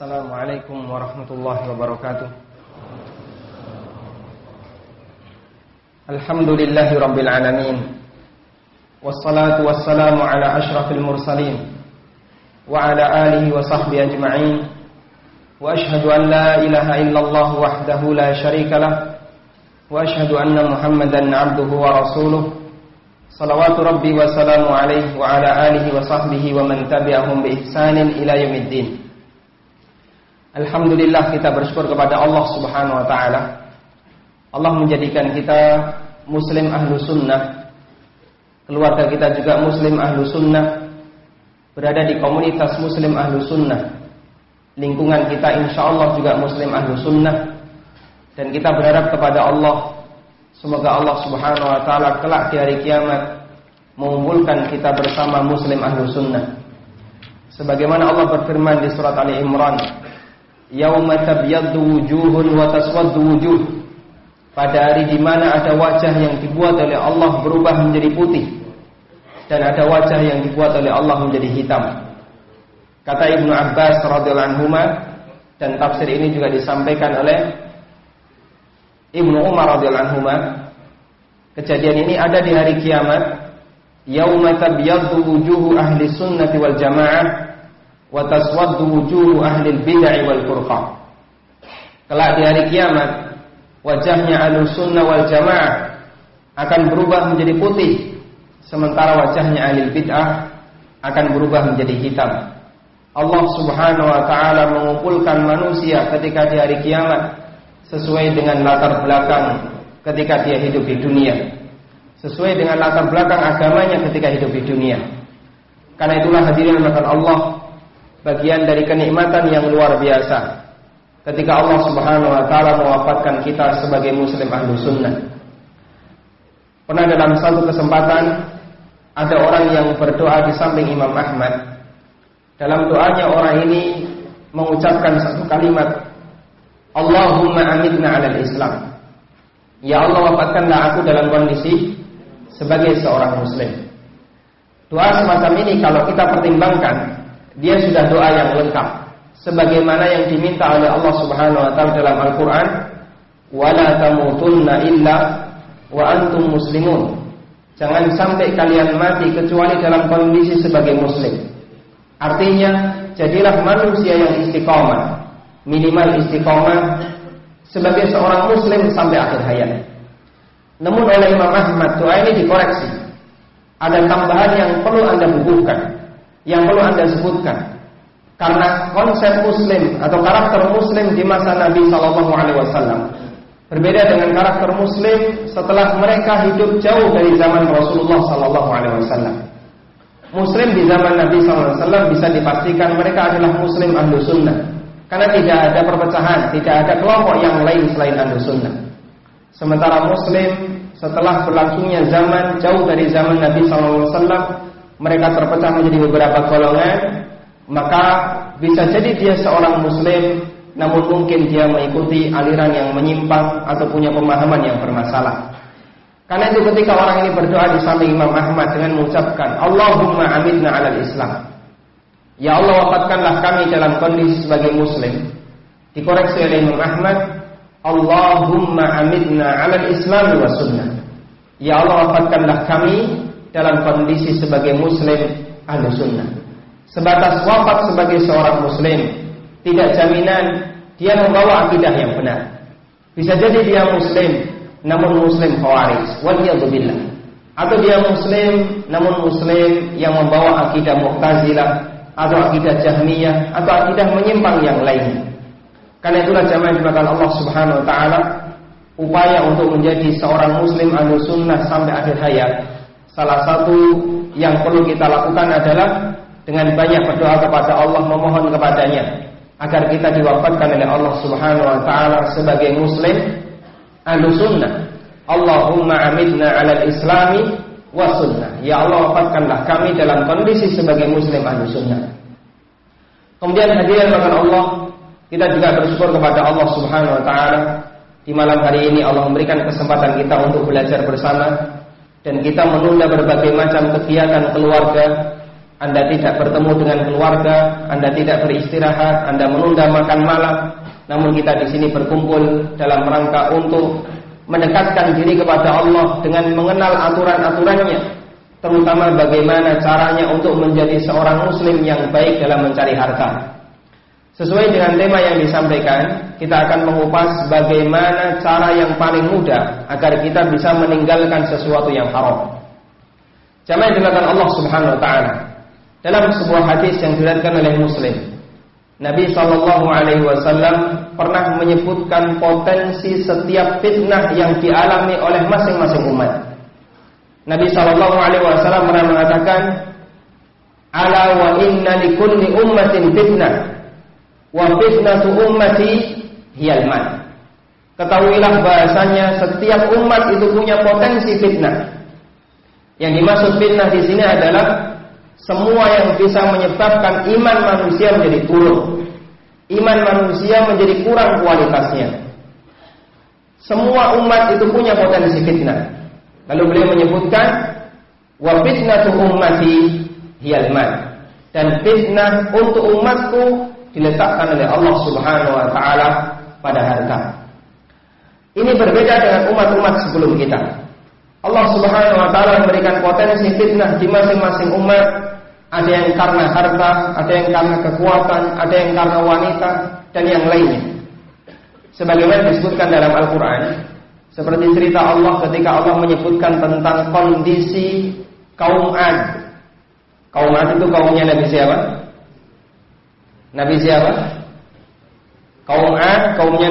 Assalamualaikum warahmatullahi wabarakatuh. Alhamdulillahi rabbil alamin. Wassalatu wassalamu ala asyrafil mursalin wa ala alihi wa sahbihi ajma'in. Wa ashhadu an la ilaha illallah wahdahu la syarika lah. Wa ashhadu anna Muhammadan abduhu wa rasuluh. Salawatu rabbi wa salamu alaihi wa ala alihi wa sahbihi wa man tabi'ahum bi ihsanin ila yaumiddin. Alhamdulillah, kita bersyukur kepada Allah Subhanahu wa ta'ala. Allah menjadikan kita muslim ahlu sunnah, keluarga kita juga muslim ahlu sunnah, berada di komunitas muslim ahlu sunnah, lingkungan kita insya Allah juga muslim ahlu sunnah. Dan kita berharap kepada Allah, semoga Allah Subhanahu wa ta'ala kelak di hari kiamat mengumpulkan kita bersama muslim ahlu sunnah. Sebagaimana Allah berfirman di surat Ali Imran, yauma tabyaddu wujuhun wa taswaddu wujuh. Pada hari di mana ada wajah yang dibuat oleh Allah berubah menjadi putih, dan ada wajah yang dibuat oleh Allah menjadi hitam. Kata Ibnu Abbas radhiyallahu anhuma, dan tafsir ini juga disampaikan oleh Ibnu Umar radhiyallahu anhuma, kejadian ini ada di hari kiamat. Yauma tabyaddu wujuhu ahli sunnati wal jamaah wa taswaddu wujuhu ahli bid'ah wal furqah. Kelak di hari kiamat, wajahnya ahli sunnah wal jamaah akan berubah menjadi putih, sementara wajahnya ahli bid'ah akan berubah menjadi hitam. Allah Subhanahu wa ta'ala mengumpulkan manusia ketika di hari kiamat sesuai dengan latar belakang ketika dia hidup di dunia, sesuai dengan latar belakang agamanya ketika hidup di dunia. Karena itulah hadirin rahmatan Allah, bagian dari kenikmatan yang luar biasa ketika Allah Subhanahu wa ta'ala mewafatkan kita sebagai muslim ahlu sunnah. Pernah dalam satu kesempatan ada orang yang berdoa di samping Imam Ahmad. Dalam doanya orang ini mengucapkan satu kalimat, Allahumma amitna alal Islam. Ya Allah, wafatkanlah aku dalam kondisi sebagai seorang muslim. Doa semacam ini kalau kita pertimbangkan, dia sudah doa yang lengkap, sebagaimana yang diminta oleh Allah Subhanahu wa ta'ala dalam Al-Quran, wala tamutunna illa wa antum muslimun. Jangan sampai kalian mati kecuali dalam kondisi sebagai muslim. Artinya, jadilah manusia yang istiqomah, minimal istiqomah sebagai seorang muslim sampai akhir hayat. Namun oleh Imam Ahmad, doa ini dikoreksi. Ada tambahan yang perlu Anda bubuhkan, yang perlu Anda sebutkan. Karena konsep muslim atau karakter muslim di masa Nabi SAW berbeda dengan karakter muslim setelah mereka hidup jauh dari zaman Rasulullah SAW. Muslim di zaman Nabi SAW bisa dipastikan mereka adalah muslim ahlu sunnah, karena tidak ada perpecahan, tidak ada kelompok yang lain selain ahlu sunnah. Sementara muslim setelah berlangsungnya zaman jauh dari zaman Nabi SAW, mereka terpecah menjadi beberapa golongan. Maka bisa jadi dia seorang muslim, namun mungkin dia mengikuti aliran yang menyimpang atau punya pemahaman yang bermasalah. Karena itu ketika orang ini berdoa di samping Imam Ahmad dengan mengucapkan Allahumma amitna alal Islam, ya Allah, wafatkanlah kami dalam kondisi sebagai muslim, dikoreksi oleh Imam Ahmad, Allahumma amitna alal Islam wa sunnah. Ya Allah, wafatkanlah kami dalam kondisi sebagai muslim ahlu sunnah. Sebatas wafat sebagai seorang muslim tidak jaminan dia membawa akidah yang benar. Bisa jadi dia muslim namun muslim khawarij, waliyadzubillah. Atau dia muslim namun muslim yang membawa akidah Mu'tazilah atau akidah Jahmiyah atau akidah menyimpang yang lain. Karena itulah jamaah dimakan Allah Subhanahu wa ta'ala, upaya untuk menjadi seorang muslim ahlu sunnah sampai akhir hayat, salah satu yang perlu kita lakukan adalah dengan banyak berdoa kepada Allah, memohon kepadanya agar kita diwafatkan oleh Allah Subhanahu wa ta'ala sebagai muslim ahlu sunnah. Allahumma amitna alal islami wa sunnah. Ya Allah, wafatkanlah kami dalam kondisi sebagai muslim ahlu sunnah. Kemudian hadirin rahmatan Allah, kita juga bersyukur kepada Allah Subhanahu wa ta'ala. Di malam hari ini Allah memberikan kesempatan kita untuk belajar bersama, dan kita menunda berbagai macam kegiatan keluarga Anda tidak bertemu dengan keluarga, Anda tidak beristirahat, Anda menunda makan malam, namun kita di sini berkumpul dalam rangka untuk mendekatkan diri kepada Allah dengan mengenal aturan-aturannya, terutama bagaimana caranya untuk menjadi seorang muslim yang baik dalam mencari harta. Sesuai dengan tema yang disampaikan, kita akan mengupas bagaimana cara yang paling mudah agar kita bisa meninggalkan sesuatu yang haram. Jamaah yang dimuliakan Allah Subhanahu wa taala. Dalam sebuah hadis yang diriwayatkan oleh Muslim, Nabi SAW pernah menyebutkan potensi setiap fitnah yang dialami oleh masing-masing umat. Nabi SAW pernah mengatakan, "Ala wa inna likulli ummatin fitnah, wa fitnatu ummati hiyal mal." Ketahuilah bahasanya setiap umat itu punya potensi fitnah. Yang dimaksud fitnah di sini adalah semua yang bisa menyebabkan iman manusia menjadi turun, iman manusia menjadi kurang kualitasnya. Semua umat itu punya potensi fitnah. Lalu beliau menyebutkan, wa fitnatu ummati hiyal mal, dan fitnah untuk umatku diletakkan oleh Allah Subhanahu wa taala pada harta. Ini berbeda dengan umat-umat sebelum kita. Allah Subhanahu wa taala memberikan potensi fitnah di masing-masing umat. Ada yang karena harta, ada yang karena kekuatan, ada yang karena wanita, dan yang lainnya. Sebagaimana disebutkan dalam Al-Quran, seperti cerita Allah ketika Allah menyebutkan tentang kondisi kaum Ad. Kaum Ad itu kaumnya Nabi siapa? Nabi siapa? Kaum Ad, kaumnya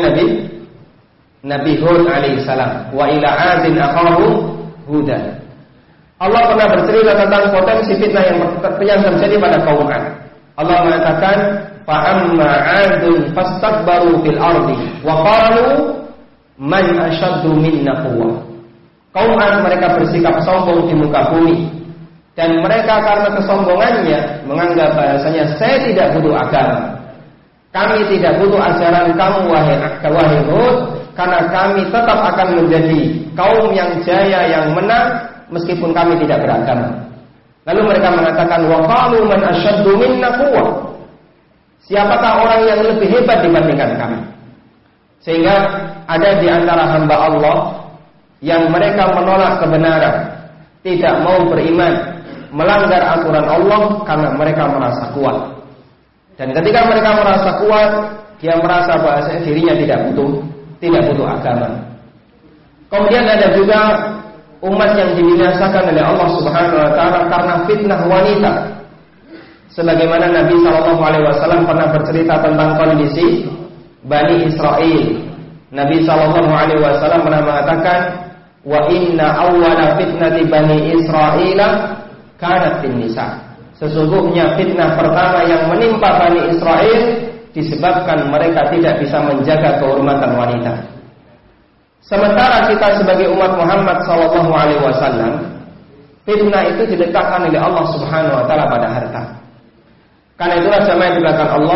Nabi Hud alaihissalam. Wa ila adin aqahum Huda. Allah pernah bercerita tentang potensi fitnah yang terjadi pada kaum Ad. Allah mengatakan, "Fa'amma 'adun fastakbaru fil ardi wa qalu man ashaddu minna quwwah." Kaum Ad mereka bersikap sombong di muka bumi, dan mereka karena kesombongannya menganggap bahasanya saya tidak butuh agama. Kami tidak butuh ajaran kamu wahai Hud, karena kami tetap akan menjadi kaum yang jaya, yang menang, meskipun kami tidak beragama. Lalu mereka mengatakan, wa qalu man asyaddu minna quwwah. Siapakah orang yang lebih hebat dibandingkan kami? Sehingga ada di antara hamba Allah yang mereka menolak kebenaran, tidak mau beriman, melanggar aturan Allah karena mereka merasa kuat. Dan ketika mereka merasa kuat, dia merasa bahwa dirinya tidak butuh agama. Kemudian ada juga umat yang dibinasakan oleh Allah Subhanahu wa taala karena fitnah wanita. Sebagaimana Nabi SAW pernah bercerita tentang kondisi Bani Israel. Nabi SAW pernah mengatakan, wa inna awwala fitnati Bani Israel kanat fin nisa. Sesungguhnya fitnah pertama yang menimpa Bani Israel disebabkan mereka tidak bisa menjaga kehormatan wanita. Sementara kita sebagai umat Muhammad SAW, fitnah itu diletakkan oleh Allah Subhanahu wa taala pada harta. Karena itulah jamaah yang dimuliakan Allah,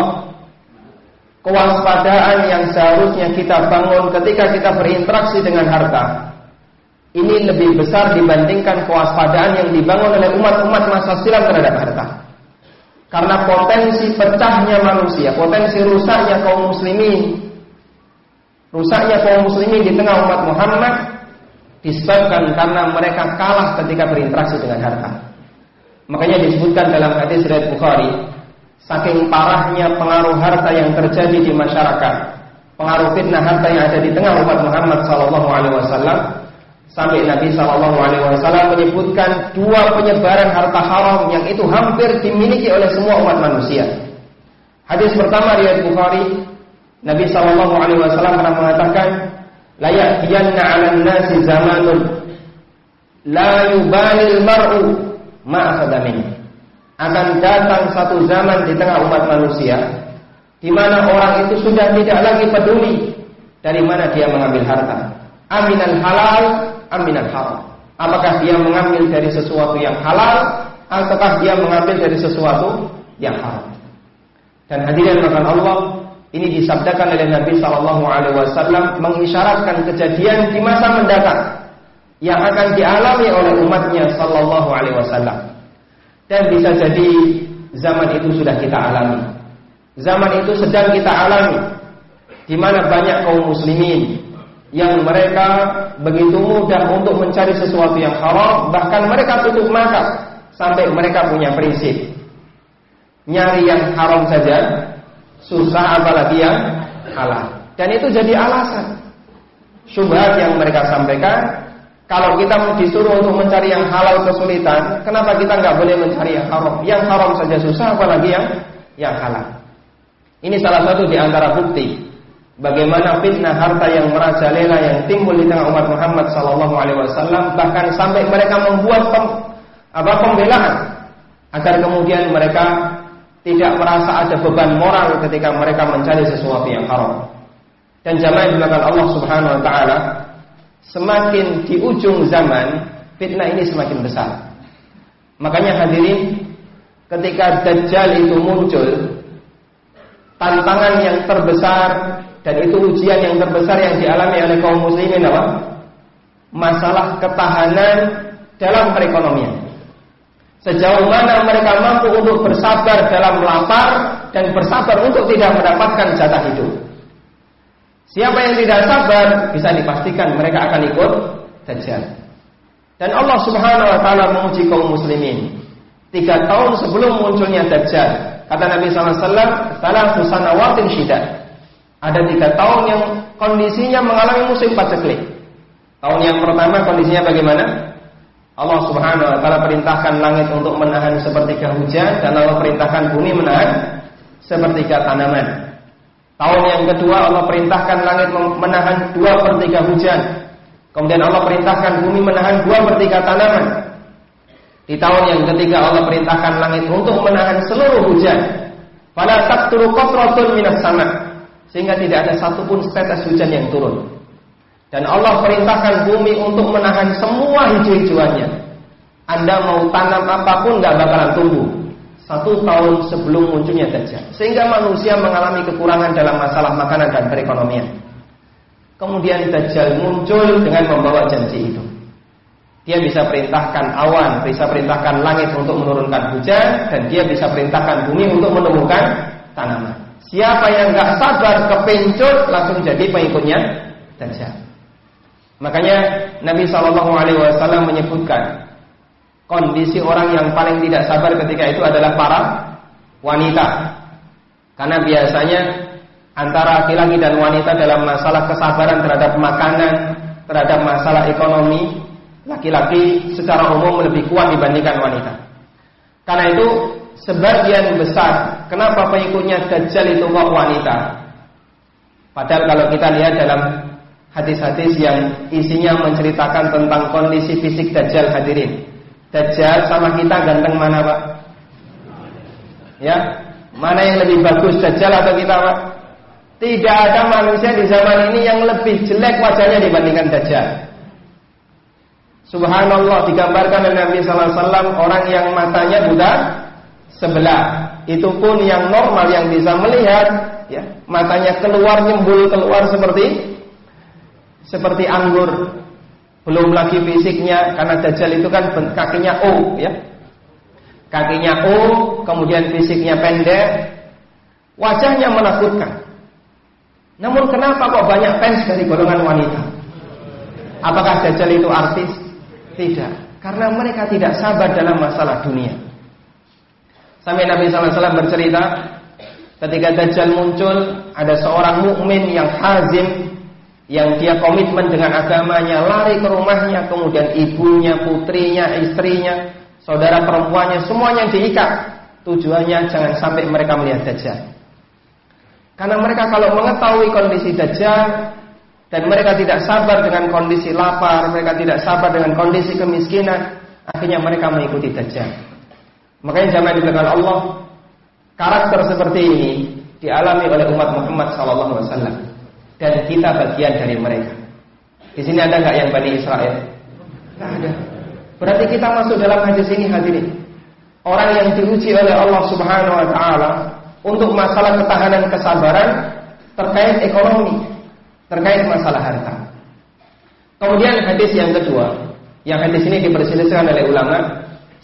kewaspadaan yang seharusnya kita bangun ketika kita berinteraksi dengan harta, ini lebih besar dibandingkan kewaspadaan yang dibangun oleh umat-umat masa silam terhadap harta. Karena potensi pecahnya manusia, potensi rusaknya kaum muslimin, rusaknya kaum muslimin di tengah umat Muhammad disebabkan karena mereka kalah ketika berinteraksi dengan harta. Makanya disebutkan dalam hadis riwayat Bukhari, saking parahnya pengaruh harta yang terjadi di masyarakat, pengaruh fitnah harta yang ada di tengah umat Muhammad SAW, sampai Nabi SAW menyebutkan 2 penyebaran harta haram yang itu hampir dimiliki oleh semua umat manusia. Hadis pertama riwayat Bukhari, Nabi SAW pernah mengatakan, la ya'tiyanna 'alan nasi zamanun la yubalil mar'u ma akhadha min. Akan datang satu zaman di tengah umat manusia di mana orang itu sudah tidak lagi peduli dari mana dia mengambil harta. Aminal halal, aminal haram. Apakah dia mengambil dari sesuatu yang halal ataukah dia mengambil dari sesuatu yang haram. Dan hadirin makan Allah, ini disabdakan oleh Nabi SAW mengisyaratkan kejadian di masa mendatang yang akan dialami oleh umatnya SAW. Dan bisa jadi zaman itu sudah kita alami. Zaman itu sedang kita alami, di mana banyak kaum muslimin yang mereka begitu mudah untuk mencari sesuatu yang haram, bahkan mereka tutup mata sampai mereka punya prinsip nyari yang haram saja susah, apalagi yang halal. Dan itu jadi alasan syubhat yang mereka sampaikan. Kalau kita disuruh untuk mencari yang halal kesulitan, kenapa kita nggak boleh mencari yang haram? Yang haram saja susah, apalagi yang halal. Ini salah satu di antara bukti bagaimana fitnah harta yang merajalela yang timbul di tengah umat Muhammad SAW, bahkan sampai mereka membuat pembelaan agar kemudian mereka tidak merasa ada beban moral ketika mereka mencari sesuatu yang haram. Dan jamaah yang dimuliakan Allah Subhanahu wa taala, semakin di ujung zaman fitnah ini semakin besar. Makanya hadirin, ketika Dajjal itu muncul, tantangan yang terbesar dan itu ujian yang terbesar yang dialami oleh kaum muslimin apa? Masalah ketahanan dalam perekonomian. Sejauh mana mereka mampu untuk bersabar dalam lapar dan bersabar untuk tidak mendapatkan jatah hidup. Siapa yang tidak sabar bisa dipastikan mereka akan ikut Dajjal. Dan Allah Subhanahu wa taala menguji kaum muslimin 3 tahun sebelum munculnya Dajjal. Kata Nabi SAW, "Salatu sanawatin syiddah." Ada 3 tahun yang kondisinya mengalami musim paceklik. Tahun yang pertama kondisinya bagaimana? Allah Subhanahu wa taala perintahkan langit untuk menahan sepertiga hujan, dan Allah perintahkan bumi menahan sepertiga tanaman. Tahun yang kedua Allah perintahkan langit menahan 2/3 hujan. Kemudian Allah perintahkan bumi menahan 2/3 tanaman. Di tahun yang ketiga Allah perintahkan langit untuk menahan seluruh hujan. Fala taqturu qatratun minas sama', sehingga tidak ada satupun setetes hujan yang turun. Dan Allah perintahkan bumi untuk menahan semua hijau-hijauannya. Anda mau tanam apapun gak bakalan tumbuh 1 tahun sebelum munculnya Dajjal. Sehingga manusia mengalami kekurangan dalam masalah makanan dan perekonomian. Kemudian Dajjal muncul dengan membawa janji itu. Dia bisa perintahkan awan, bisa perintahkan langit untuk menurunkan hujan, dan dia bisa perintahkan bumi untuk menumbuhkan tanaman. Siapa yang gak sabar kepencut langsung jadi pengikutnya Dajjal. Makanya Nabi SAW menyebutkan kondisi orang yang paling tidak sabar ketika itu adalah para wanita. Karena biasanya antara laki-laki dan wanita dalam masalah kesabaran terhadap makanan, terhadap masalah ekonomi, laki-laki secara umum lebih kuat dibandingkan wanita. Karena itu sebagian besar kenapa pengikutnya Dajjal itu kok wanita. Padahal kalau kita lihat dalam hadis-hadis yang isinya menceritakan tentang kondisi fisik Dajjal, hadirin, Dajjal sama kita ganteng mana Pak? Ya, mana yang lebih bagus, Dajjal atau kita Pak? Tidak ada manusia di zaman ini yang lebih jelek wajahnya dibandingkan Dajjal. Subhanallah, digambarkan oleh Nabi SAW orang yang matanya buta sebelah. Itu pun yang normal yang bisa melihat, ya, matanya keluar nyembul keluar seperti anggur. Belum lagi fisiknya, karena Dajjal itu kan kakinya O, ya. Kakinya O, kemudian fisiknya pendek, wajahnya menakutkan. Namun kenapa kok banyak fans dari golongan wanita? Apakah Dajjal itu artis? Tidak, karena mereka tidak sabar dalam masalah dunia. Sampai Nabi SAW bercerita, ketika Dajjal muncul, ada seorang mukmin yang hazim, yang dia komitmen dengan agamanya, lari ke rumahnya, kemudian ibunya, putrinya, istrinya, saudara perempuannya, semuanya diikat. Tujuannya jangan sampai mereka melihat Dajjal. Karena mereka kalau mengetahui kondisi Dajjal, dan mereka tidak sabar dengan kondisi lapar, mereka tidak sabar dengan kondisi kemiskinan, akhirnya mereka mengikuti Dajjal. Makanya jamaah dimuliakan Allah, karakter seperti ini dialami oleh umat Muhammad SAW. Dan kita bagian dari mereka. Di sini ada nggak yang Bani Israel? Nggak ada. Berarti kita masuk dalam hadis ini, hadirin. Orang yang diuji oleh Allah Subhanahu Wa Taala untuk masalah ketahanan kesabaran terkait ekonomi, terkait masalah harta. Kemudian hadis yang kedua, yang hadis ini diperselisihkan oleh ulama.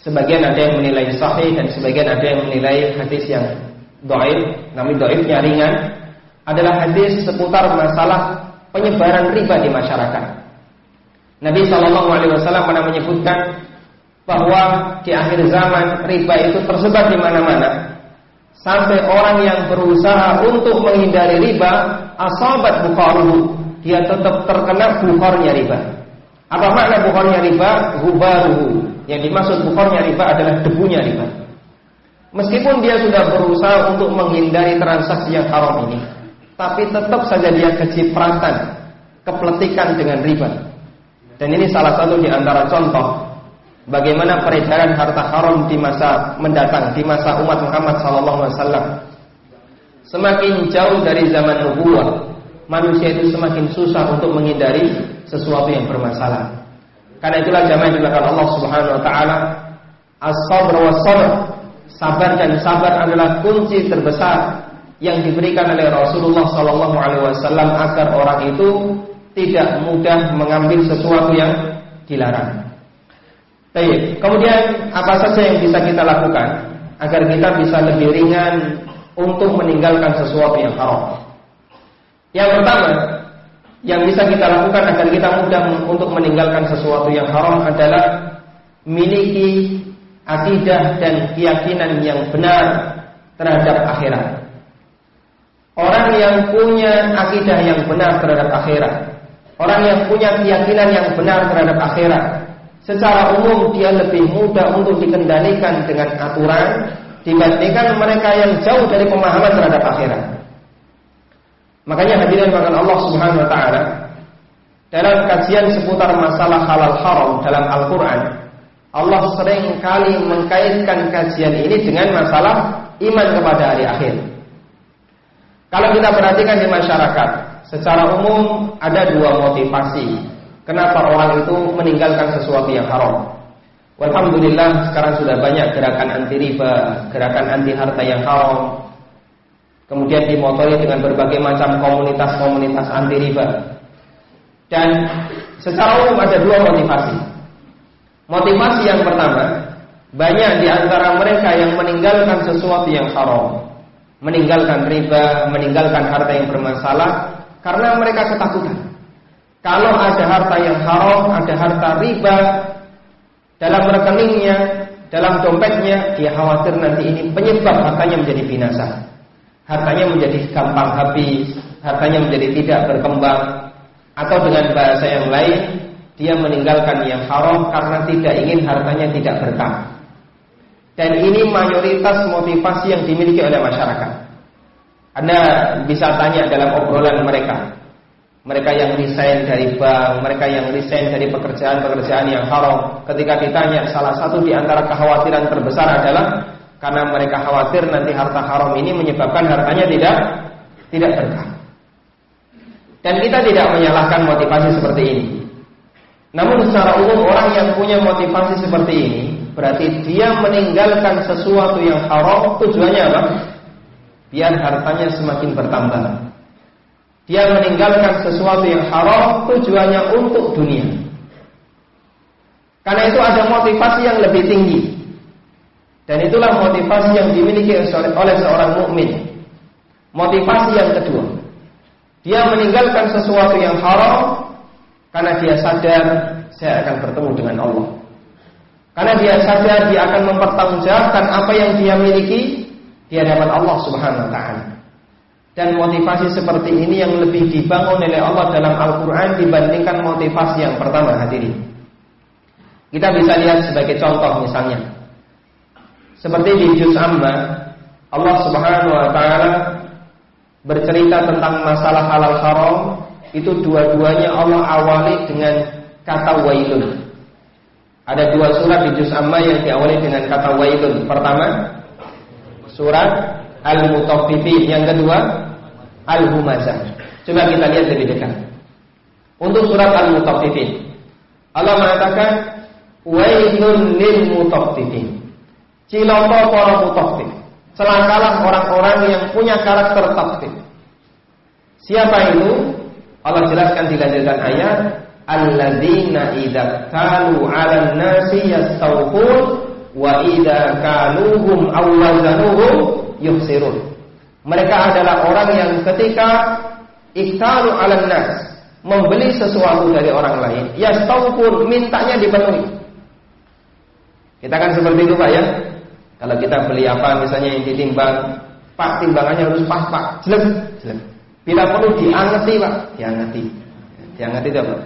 sebagian ada yang menilai sahih dan sebagian ada yang menilai hadis yang dhaif, namun dhaifnya ringan, adalah hadis seputar masalah penyebaran riba di masyarakat. Nabi SAW pernah menyebutkan bahwa di akhir zaman riba itu tersebar di mana-mana, sampai orang yang berusaha untuk menghindari riba, asabat bukharuhu, dia tetap terkena bukharnya riba. Apa makna bukharnya riba? Hubaruhu. Yang dimaksud bukharnya riba adalah debunya riba. Meskipun dia sudah berusaha untuk menghindari transaksi yang haram ini, tapi tetap saja dia kecipratan, kepletikan dengan riba. Dan ini salah satu di antara contoh bagaimana peredaran harta haram di masa mendatang, di masa umat Muhammad SAW. Semakin jauh dari zaman nubuwah, manusia itu semakin susah untuk menghindari sesuatu yang bermasalah. Karena itulah jamaah yang dilakukan Allah Subhanahu Wa Taala, as-sabr was-sabr, sabar dan sabar adalah kunci terbesar yang diberikan oleh Rasulullah SAW agar orang itu tidak mudah mengambil sesuatu yang dilarang. Baik, kemudian apa saja yang bisa kita lakukan agar kita bisa lebih ringan untuk meninggalkan sesuatu yang haram? Yang pertama, yang bisa kita lakukan agar kita mudah untuk meninggalkan sesuatu yang haram adalah miliki akidah dan keyakinan yang benar terhadap akhirat. Orang yang punya akidah yang benar terhadap akhirat, orang yang punya keyakinan yang benar terhadap akhirat, secara umum dia lebih mudah untuk dikendalikan dengan aturan dibandingkan mereka yang jauh dari pemahaman terhadap akhirat. Makanya hadirin bahkan Allah Subhanahu Wa Taala dalam kajian seputar masalah halal haram dalam Al-Quran, Allah sering kali mengkaitkan kajian ini dengan masalah iman kepada hari akhir. Kalau kita perhatikan di masyarakat, secara umum ada dua motivasi kenapa orang itu meninggalkan sesuatu yang haram. Walhamdulillah sekarang sudah banyak gerakan anti riba, gerakan anti harta yang haram. Kemudian dimotori dengan berbagai macam komunitas-komunitas anti riba. Dan secara umum ada dua motivasi. Motivasi yang pertama, banyak di antara mereka yang meninggalkan sesuatu yang haram, meninggalkan riba, meninggalkan harta yang bermasalah karena mereka ketakutan. Kalau ada harta yang haram, ada harta riba dalam rekeningnya, dalam dompetnya, dia khawatir nanti ini penyebab hartanya menjadi binasa. Hartanya menjadi gampang habis, hartanya menjadi tidak berkembang, atau dengan bahasa yang lain, dia meninggalkan yang haram karena tidak ingin hartanya tidak berkah. Dan ini mayoritas motivasi yang dimiliki oleh masyarakat. Anda bisa tanya dalam obrolan mereka yang resign dari bank, mereka yang resign dari pekerjaan-pekerjaan yang haram, ketika ditanya, salah satu di antara kekhawatiran terbesar adalah karena mereka khawatir nanti harta haram ini menyebabkan hartanya tidak berkah. Dan kita tidak menyalahkan motivasi seperti ini. Namun secara umum orang yang punya motivasi seperti ini, berarti dia meninggalkan sesuatu yang haram, tujuannya apa? Biar hartanya semakin bertambah. Dia meninggalkan sesuatu yang haram, tujuannya untuk dunia. Karena itu ada motivasi yang lebih tinggi. Dan itulah motivasi yang dimiliki oleh seorang mukmin. Motivasi yang kedua, dia meninggalkan sesuatu yang haram karena dia sadar saya akan bertemu dengan Allah. Karena dia sadar dia akan mempertanggungjawabkan apa yang dia miliki di hadapan Allah Subhanahu Wa Taala. Dan motivasi seperti ini yang lebih dibangun oleh Allah dalam Al-Quran dibandingkan motivasi yang pertama, hadirin. Kita bisa lihat sebagai contoh misalnya, seperti di Juz Amma, Allah Subhanahu Wa Taala bercerita tentang masalah halal haram. Itu dua-duanya Allah awali dengan kata wailun. Ada dua surat di Juz Amma yang diawali dengan kata wailun. Pertama, surat Al-Mutaffifin. Yang kedua, Al-Humazah. Coba kita lihat lebih dekat. Untuk surat Al-Mutaffifin, Allah mengatakan wailun lil mutaffifin. Cilaka para mutaffif. Celakalah orang-orang yang punya karakter taffif. Siapa itu? Allah jelaskan di lanjutan ayat, alladzina idza qalu 'alan nasi yastawfun wa idza kaluhum aw wazanuhum yukhsirun. Mereka adalah orang yang ketika iktalu 'alan nas, membeli sesuatu dari orang lain, yastawfun, mintanya dipenuhi. Kita kan seperti itu Pak ya. Kalau kita beli apa misalnya yang ditimbang, Pak timbangannya harus pas Pak, jelek. Bila perlu diangeti Pak, diangeti itu apa?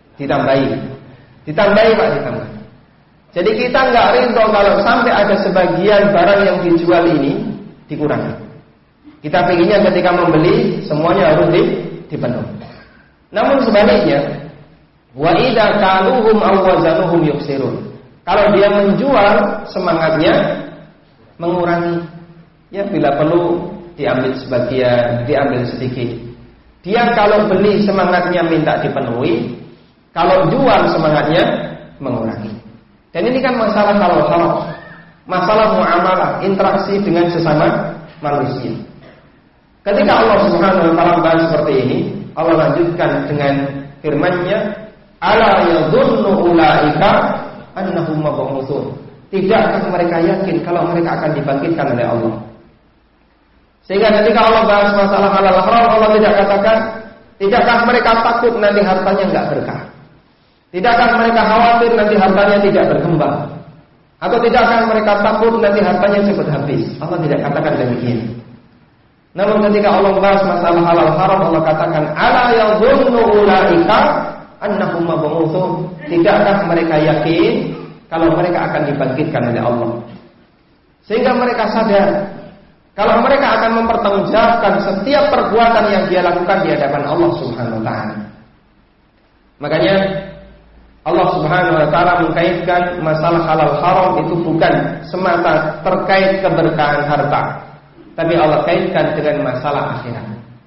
Ditambahi Pak, ditambahi. Jadi kita nggak rindu kalau sampai ada sebagian barang yang dijual ini dikurangi. Kita pengennya ketika membeli semuanya harus dipenuhi. Namun sebaliknya, wa idza kaluhum aw wazanuhum yuksirun. Kalau dia menjual, semangatnya mengurangi. Ya, bila perlu diambil sebagian, diambil sedikit. Dia kalau beli semangatnya minta dipenuhi, kalau jual semangatnya mengurangi. Dan ini kan masalah halal, masalah muamalah, interaksi dengan sesama manusia. Ketika Allah Subhanahu wa taala bahas seperti ini, Allah lanjutkan dengan firman-Nya, "Ala yadhunnu ulaika annahum mab'utsun." Tidakkah mereka yakin kalau mereka akan dibangkitkan oleh Allah? Sehingga ketika Allah bahas masalah halal haram, Allah tidak katakan, tidakkah mereka takut nanti hartanya enggak berkah? Tidakkah mereka khawatir nanti hartanya tidak berkembang? Atau tidakkah mereka takut nanti hartanya cepat habis? Allah tidak katakan demikian. Namun ketika Allah bahas masalah halal haram, Allah katakan, "Ala yadhunnu ulaika annahum mab'utsun." Tidakkah mereka yakin kalau mereka akan dibangkitkan oleh Allah? Sehingga mereka sadar kalau mereka akan mempertanggungjawabkan setiap perbuatan yang dia lakukan di hadapan Allah Subhanahu wa taala. Makanya Allah Subhanahu wa taala mengkaitkan masalah halal haram itu bukan semata terkait keberkahan harta, tapi Allah kaitkan dengan masalah akhirat.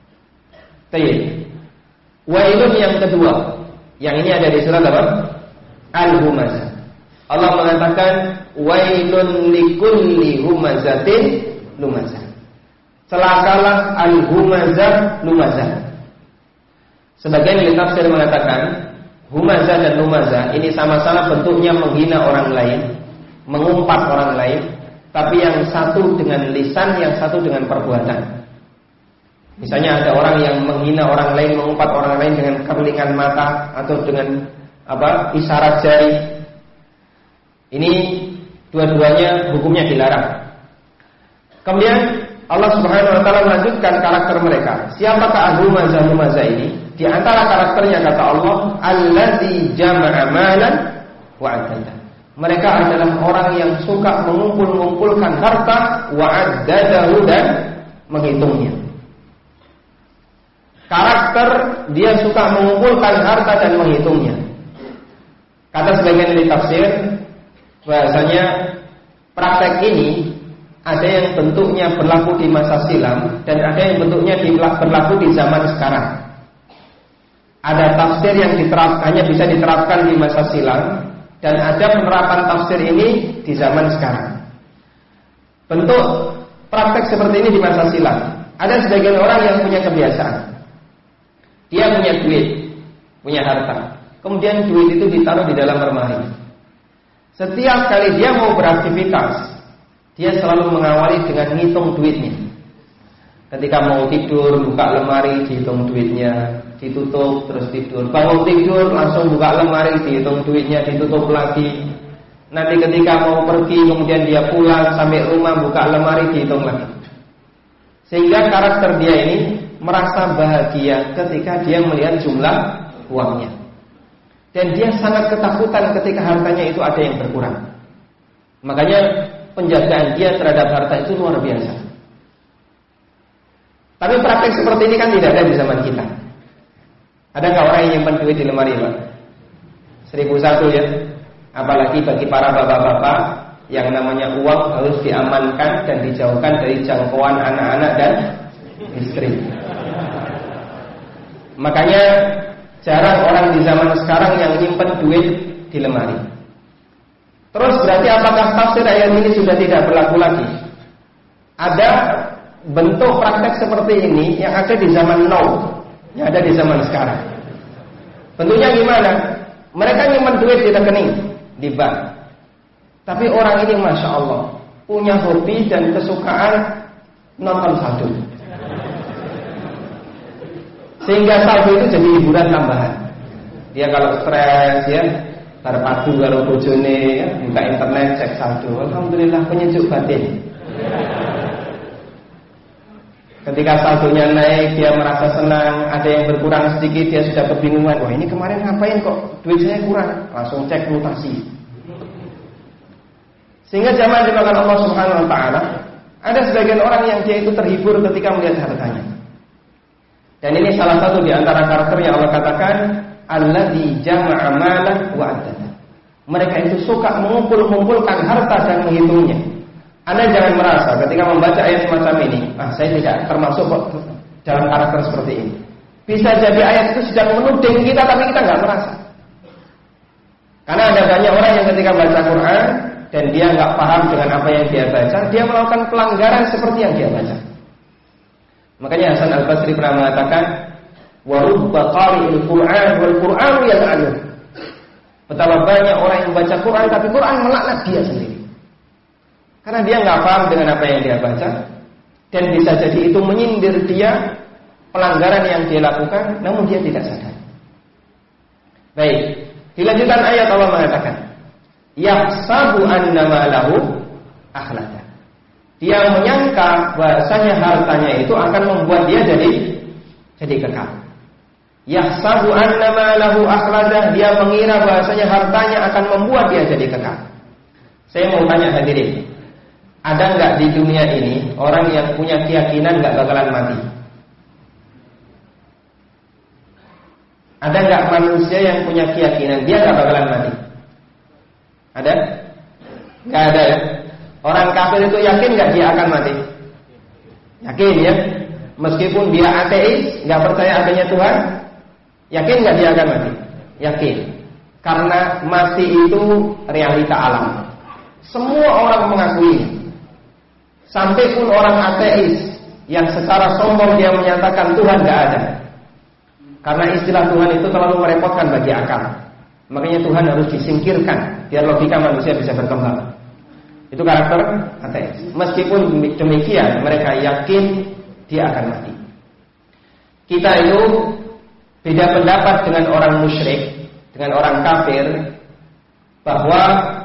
Baik. Wailun yang kedua, yang ini ada di surat apa? Al-Humazah. Allah mengatakan wailun likulli humazatin lumazah. Celakalah al-humazah lumazah. Sebagian ahli tafsir mengatakan humazah dan lumazah ini sama-sama bentuknya menghina orang lain, mengumpat orang lain, tapi yang satu dengan lisan, yang satu dengan perbuatan. Misalnya ada orang yang menghina orang lain, mengumpat orang lain dengan kerlingan mata atau dengan isyarat jari. Ini dua-duanya hukumnya dilarang. Kemudian Allah Subhanahu wa taala melanjutkan karakter mereka. Siapakah al-humazah ini? Di antara karakternya kata Allah, allazi jama'a malan wa 'addada. Mereka adalah orang yang suka mengumpul-ngumpulkan harta, wa 'addadahu, dan menghitungnya. Karakter dia suka mengumpulkan harta dan menghitungnya. Kata sebagian ahli tafsir, bahasanya praktek ini ada yang bentuknya berlaku di masa silam dan ada yang bentuknya berlaku di zaman sekarang. Ada tafsir yang hanya bisa diterapkan di masa silam dan ada penerapan tafsir ini di zaman sekarang. Bentuk praktek seperti ini di masa silam. Ada sebagian orang yang punya kebiasaan. Dia punya duit, punya harta. Kemudian duit itu ditaruh di dalam lemari. Setiap kali dia mau beraktivitas, dia selalu mengawali dengan ngitung duitnya. Ketika mau tidur, buka lemari, dihitung duitnya, ditutup, terus tidur. Bangun tidur, langsung buka lemari, dihitung duitnya, ditutup lagi. Nanti ketika mau pergi, kemudian dia pulang, sampai rumah, buka lemari, dihitung lagi. Sehingga karakter dia ini merasa bahagia ketika dia melihat jumlah uangnya. Dan dia sangat ketakutan ketika hartanya itu ada yang berkurang. Makanya penjagaan dia terhadap harta itu luar biasa. Tapi praktek seperti ini kan tidak ada di zaman kita. Adakah orang yang nyimpan duit di lemari, Pak? 1001 ya. Apalagi bagi para bapak-bapak yang namanya uang harus diamankan dan dijauhkan dari jangkauan anak-anak dan istri. Makanya jarang orang di zaman sekarang yang nyimpan duit di lemari. Terus berarti apakah tafsir ayat ini sudah tidak berlaku lagi? Ada bentuk praktek seperti ini yang ada di zaman now, yang ada di zaman sekarang. Bentuknya gimana? Mereka nyimpan duit di rekening, di bank. Tapi orang ini Masya Allah punya hobi dan kesukaan nonton saldo. Sehingga saldo itu jadi hiburan tambahan. Dia kalau stres ya, terpadu kalau bojone ya, buka internet cek saldo. Alhamdulillah penyejuk batin. Ketika saldonya naik dia merasa senang, ada yang berkurang sedikit dia sudah kebingungan. Wah ini kemarin ngapain kok duit saya kurang? Langsung cek mutasi. Sehingga jamaah dimakan Allah Subhanahu Wa Taala, ada sebagian orang yang dia itu terhibur ketika melihat hartanya. Dan ini salah satu di antara karakter yang Allah katakan, alladzi jama'a malan wa addada. Mereka itu suka mengumpulkan harta dan menghitungnya. Anda jangan merasa ketika membaca ayat semacam ini, saya tidak termasuk dalam karakter seperti ini. Bisa jadi ayat itu sedang menuding kita, tapi kita nggak merasa. Karena ada banyak orang yang ketika baca Quran dan dia nggak paham dengan apa yang dia baca, dia melakukan pelanggaran seperti yang dia baca. Makanya Hasan Al-Basri pernah mengatakan, wa rubba qari'il Qur'an wal Qur'anu yal'anuh. Betapa banyak orang yang membaca Quran tapi Quran melaknat dia sendiri. Karena dia nggak paham dengan apa yang dia baca, dan bisa jadi itu menyindir dia pelanggaran yang dia lakukan, namun dia tidak sadar. Baik, dilanjutkan ayat Allah mengatakan, yahsabu annama lahu akhlada. Dia menyangka bahasanya hartanya itu akan membuat dia jadi kekal. Yahsabu annama lahu akhlada. Dia mengira bahasanya hartanya akan membuat dia jadi kekal. Saya mau tanya hadirin, ada nggak di dunia ini orang yang punya keyakinan nggak bakalan mati? Ada nggak manusia yang punya keyakinan dia nggak bakalan mati? Ada? Nggak ada ya? Orang kafir itu yakin nggak dia akan mati? Yakin ya? Meskipun dia ateis, nggak percaya adanya Tuhan, yakin nggak dia akan mati? Yakin. Karena mati itu realita alam. Semua orang mengakui. Sampai pun orang ateis yang secara sombong dia menyatakan Tuhan nggak ada. Karena istilah Tuhan itu terlalu merepotkan bagi akal. Makanya Tuhan harus disingkirkan biar logika manusia bisa berkembang. Itu karakter ateis. Meskipun demikian mereka yakin dia akan mati. Kita itu beda pendapat dengan orang musyrik, dengan orang kafir, bahwa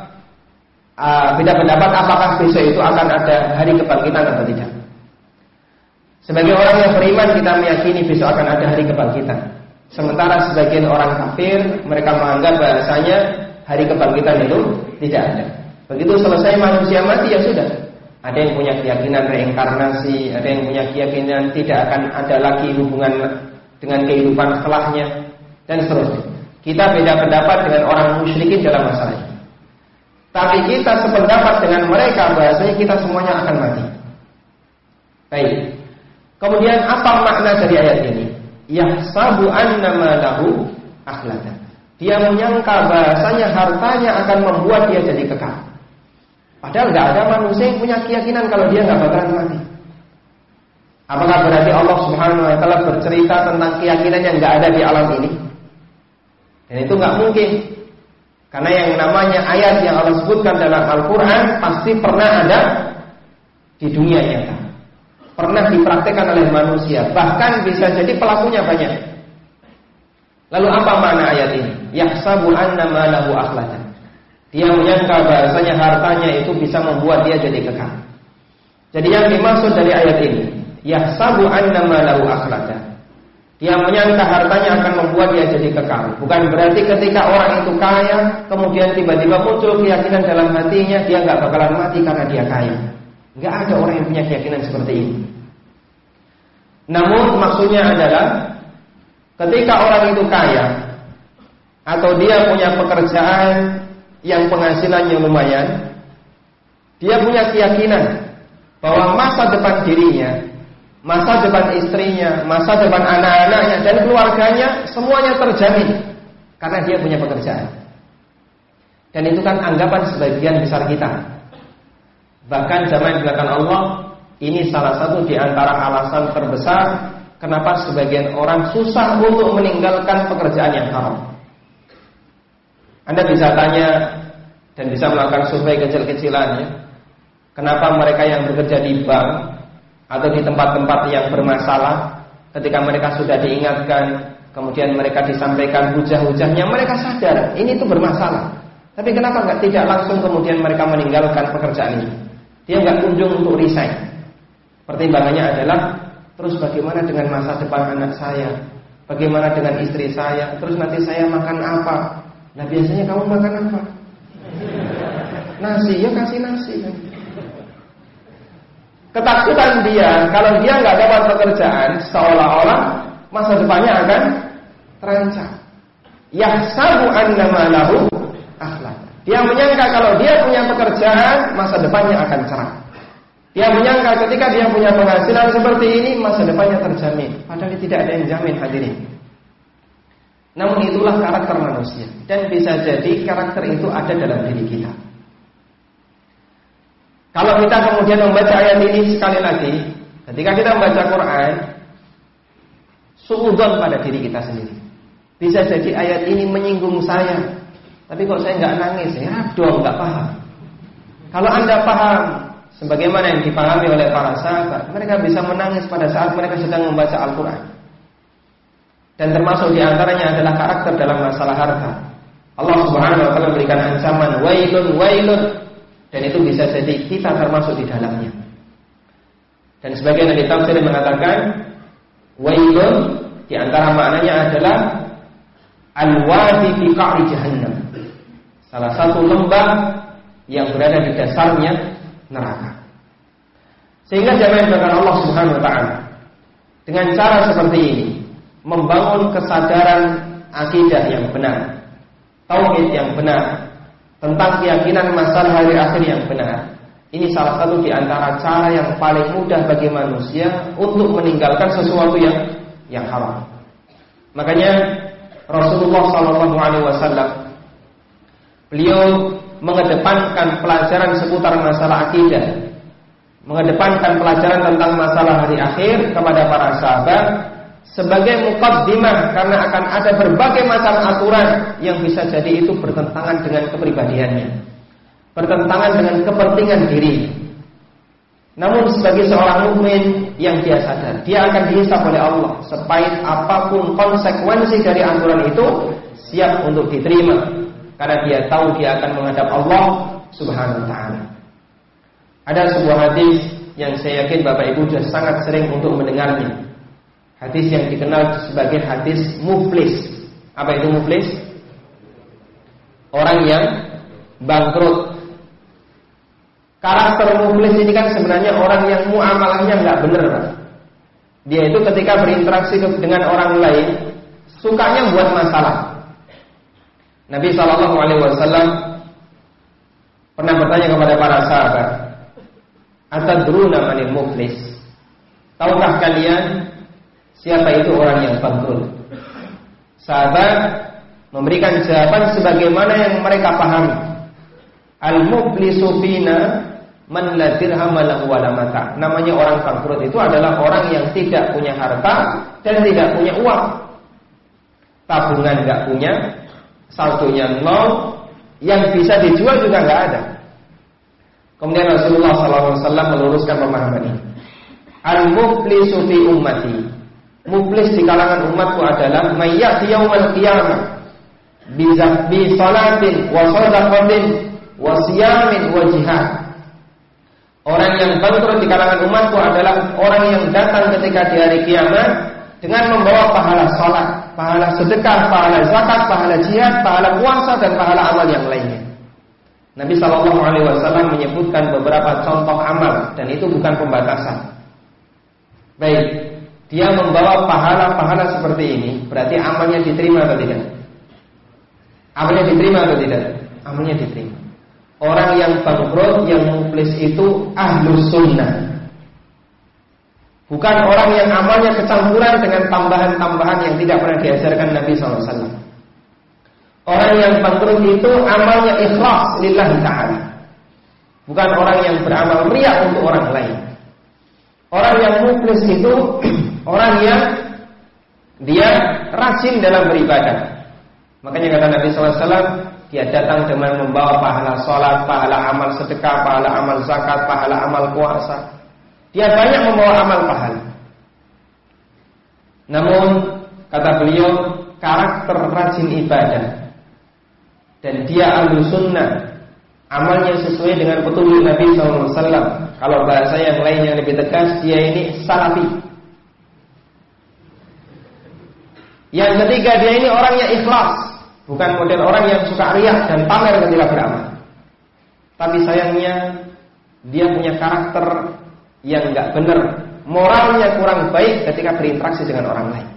beda pendapat apakah besok itu akan ada hari kebangkitan atau tidak. Sebagai orang yang beriman kita meyakini besok akan ada hari kebangkitan. Sementara sebagian orang kafir mereka menganggap bahasanya hari kebangkitan itu tidak ada. Begitu selesai manusia mati ya sudah. Ada yang punya keyakinan reinkarnasi, ada yang punya keyakinan tidak akan ada lagi hubungan dengan kehidupan setelahnya, dan seterusnya. Kita beda pendapat dengan orang musyrikin dalam masalah ini. Tapi kita sependapat dengan mereka bahasanya kita semuanya akan mati. Baik. Kemudian apa makna dari ayat ini? Yahsabu annama lahu akhlada. Dia menyangka bahasanya hartanya akan membuat dia jadi kekal. Padahal nggak ada manusia yang punya keyakinan kalau dia nggak bakalan mati. Apakah berarti Allah Subhanahu Wa Taala bercerita tentang keyakinan yang nggak ada di alam ini? Dan itu nggak mungkin. Karena yang namanya ayat yang Allah sebutkan dalam Al-Quran pasti pernah ada di dunia nyata, pernah dipraktekkan oleh manusia, bahkan bisa jadi pelakunya banyak. Lalu apa makna ayat ini? Yahsabu annama lahu akhlada. Dia menyangka bahasanya hartanya itu bisa membuat dia jadi kekal. Jadi yang dimaksud dari ayat ini, yahsabu annama lahu akhlada. Dia menyangka hartanya akan membuat dia jadi kekal. Bukan berarti ketika orang itu kaya, kemudian tiba-tiba muncul keyakinan dalam hatinya dia nggak bakalan mati karena dia kaya. Nggak ada orang yang punya keyakinan seperti ini. Namun maksudnya adalah ketika orang itu kaya atau dia punya pekerjaan yang penghasilannya lumayan, dia punya keyakinan bahwa masa depan dirinya, masa depan istrinya, masa depan anak-anaknya dan keluarganya semuanya terjamin karena dia punya pekerjaan. Dan itu kan anggapan sebagian besar kita. Bahkan zaman belakang Allah, ini salah satu di antara alasan terbesar kenapa sebagian orang susah untuk meninggalkan pekerjaan yang haram. Anda bisa tanya dan bisa melakukan survei kecil-kecilannya. Kenapa mereka yang bekerja di bank atau di tempat-tempat yang bermasalah, ketika mereka sudah diingatkan, kemudian mereka disampaikan hujah-hujahnya, mereka sadar ini itu bermasalah. Tapi kenapa tidak langsung kemudian mereka meninggalkan pekerjaan ini? Dia nggak kunjung untuk resign. Pertimbangannya adalah, terus bagaimana dengan masa depan anak saya? Bagaimana dengan istri saya? Terus nanti saya makan apa? Nah biasanya kamu makan apa? Nasi, ya kasih nasi kan. Ketakutan dia, kalau dia nggak dapat pekerjaan, seolah-olah masa depannya akan terancam. Yahsabu anna malahu akhlaq. Dia menyangka kalau dia punya pekerjaan, masa depannya akan cerah. Dia menyangka ketika dia punya penghasilan seperti ini, masa depannya terjamin. Padahal tidak ada yang jamin, hadirin. Namun itulah karakter manusia. Dan bisa jadi karakter itu ada dalam diri kita. Kalau kita kemudian membaca ayat ini sekali lagi, ketika kita membaca Quran, suudzon pada diri kita sendiri. Bisa jadi ayat ini menyinggung saya, tapi kok saya nggak nangis? Ya dong, nggak paham. Kalau Anda paham, sebagaimana yang dipahami oleh para sahabat, mereka bisa menangis pada saat mereka sedang membaca Al-Quran. Dan termasuk diantaranya adalah karakter dalam masalah harta. Allah Subhanahu Wa Taala memberikan ancaman wailun wailun, dan itu bisa jadi kita termasuk di dalamnya. Dan sebagian dari tafsir mengatakan wailun diantara maknanya adalah al-wadi fi qa'ri jahannam, salah satu lembah yang berada di dasarnya neraka. Sehingga jangan dengan Allah Subhanahu Wa Taala dengan cara seperti ini membangun kesadaran akidah yang benar, tauhid yang benar, tentang keyakinan masalah hari akhir yang benar. Ini salah satu di antara cara yang paling mudah bagi manusia untuk meninggalkan sesuatu yang haram. Makanya Rasulullah SAW beliau mengedepankan pelajaran seputar masalah akidah, mengedepankan pelajaran tentang masalah hari akhir kepada para sahabat sebagai muqaddimah, karena akan ada berbagai macam aturan yang bisa jadi itu bertentangan dengan kepribadiannya, bertentangan dengan kepentingan diri. Namun sebagai seorang mukmin yang dia sadar, dia akan dihisab oleh Allah. Sepahit apapun konsekuensi dari aturan itu, siap untuk diterima, karena dia tahu dia akan menghadap Allah Subhanahu Wa Taala. Ada sebuah hadis yang saya yakin Bapak Ibu sudah sangat sering untuk mendengarnya. Hadis yang dikenal sebagai hadis muflis. Apa itu muflis? Orang yang bangkrut. Karakter muflis ini kan sebenarnya orang yang muamalahnya nggak benar, Pak. Dia itu ketika berinteraksi dengan orang lain sukanya buat masalah. Nabi SAW pernah bertanya kepada para sahabat, "Atadruna manil muflis?" Tahukah kalian siapa itu orang yang bangkrut? Sahabat memberikan jawaban sebagaimana yang mereka pahami. Al-muflisu fina man la dirham lahu wa la mata'. Namanya orang bangkrut itu adalah orang yang tidak punya harta dan tidak punya uang. Tabungan enggak punya, saldonya nol, yang bisa dijual juga enggak ada. Kemudian Rasulullah SAW meluruskan pemahaman ini. Al-muflisu fi ummati, muflis di kalangan umatku adalah mayyati yaumal qiyamah bi salatin wa shadaqatin wa siyamin wa jihad. Orang yang bangkrut di kalangan umatku adalah orang yang datang ketika di hari kiamat dengan membawa pahala salat, pahala sedekah, pahala zakat, pahala jihad, pahala puasa dan pahala amal yang lainnya. Nabi SAW menyebutkan beberapa contoh amal, dan itu bukan pembatasan. Baik, dia membawa pahala-pahala seperti ini, berarti amalnya diterima atau tidak? Amalnya diterima atau tidak? Amalnya diterima. Orang yang bangkrut, yang muflis itu ahlus sunnah, bukan orang yang amalnya kecampuran dengan tambahan-tambahan yang tidak pernah diajarkan Nabi SAW. Orang yang bangkrut itu amalnya ikhlas lillahi ta'ala, bukan orang yang beramal riya untuk orang lain. Orang yang muflis itu orang yang dia rajin dalam beribadah. Makanya kata Nabi SAW, dia datang dengan membawa pahala sholat, pahala amal sedekah, pahala amal zakat, pahala amal puasa. Dia banyak membawa amal pahala. Namun kata beliau, karakter rajin ibadah dan dia ahlu sunnah, amalnya sesuai dengan petunjuk Nabi SAW. Kalau bahasa yang lain yang lebih tegas, dia ini salafi. Yang ketiga, dia ini orangnya ikhlas, bukan model orang yang suka riak dan pamer ketika beramal. Tapi sayangnya dia punya karakter yang enggak benar, moralnya kurang baik ketika berinteraksi dengan orang lain.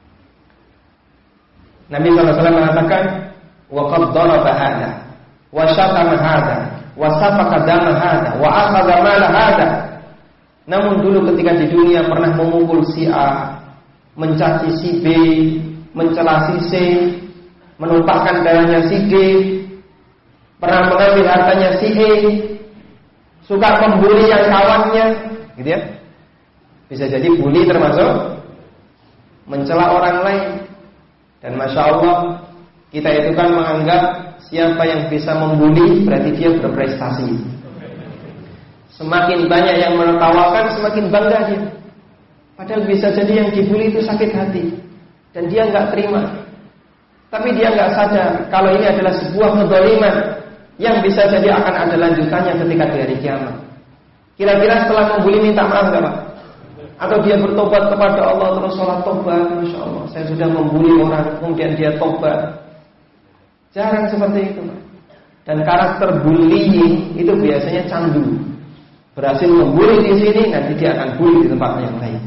Nabi SAW mengatakan, wa qad daraba hadha wa syatama hadha wa safaka dama hadha wa akhadha mala hadha. Namun dulu ketika di dunia pernah memukul si A, mencaci si B, mencela si C, menumpahkan darahnya si D, pernah mengambil hartanya si E, suka membuli yang kawannya, gitu ya. Bisa jadi bully termasuk mencela orang lain. Dan Masya Allah, kita itu kan menganggap siapa yang bisa membuli berarti dia berprestasi. Semakin banyak yang menertawakan, semakin bangga dia. Padahal bisa jadi yang dibuli itu sakit hati dan dia nggak terima. Tapi dia nggak sadar kalau ini adalah sebuah kezaliman yang bisa jadi akan ada lanjutannya ketika di hari kiamat. Kira-kira setelah membuli minta maaf nggak Pak? Atau dia bertobat kepada Allah terus sholat tobat, Masya Allah, saya sudah membuli orang, kemudian dia tobat. Jarang seperti itu. Dan karakter bullying itu biasanya candu. Berhasil membuli di sini, nanti dia akan bully di tempat yang lain.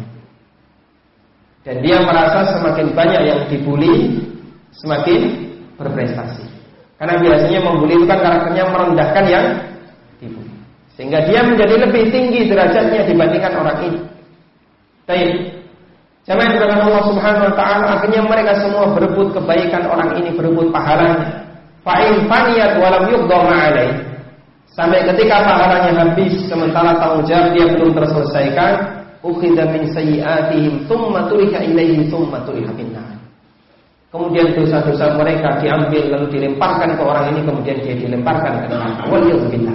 Dan dia merasa semakin banyak yang dibully, semakin berprestasi. Karena biasanya membuli itu kan karakternya merendahkan yang dibully, sehingga dia menjadi lebih tinggi derajatnya dibandingkan orang ini. Baik, jamaah yang dimuliakan Allah Subhanahu wa taala, akhirnya mereka semua berebut kebaikan orang ini, berebut pahalanya. Fa'in faniyat walam yuqda ma'alai. Sampai ketika pahalanya habis sementara tanggung jawab dia belum terselesaikan, ukhidha min sayyi'atihim thumma turika ilaihi thumma turika finnar. Kemudian dosa-dosa mereka diambil lalu dilemparkan ke orang ini, kemudian dia dilemparkan ke neraka. Waliyadzubillah.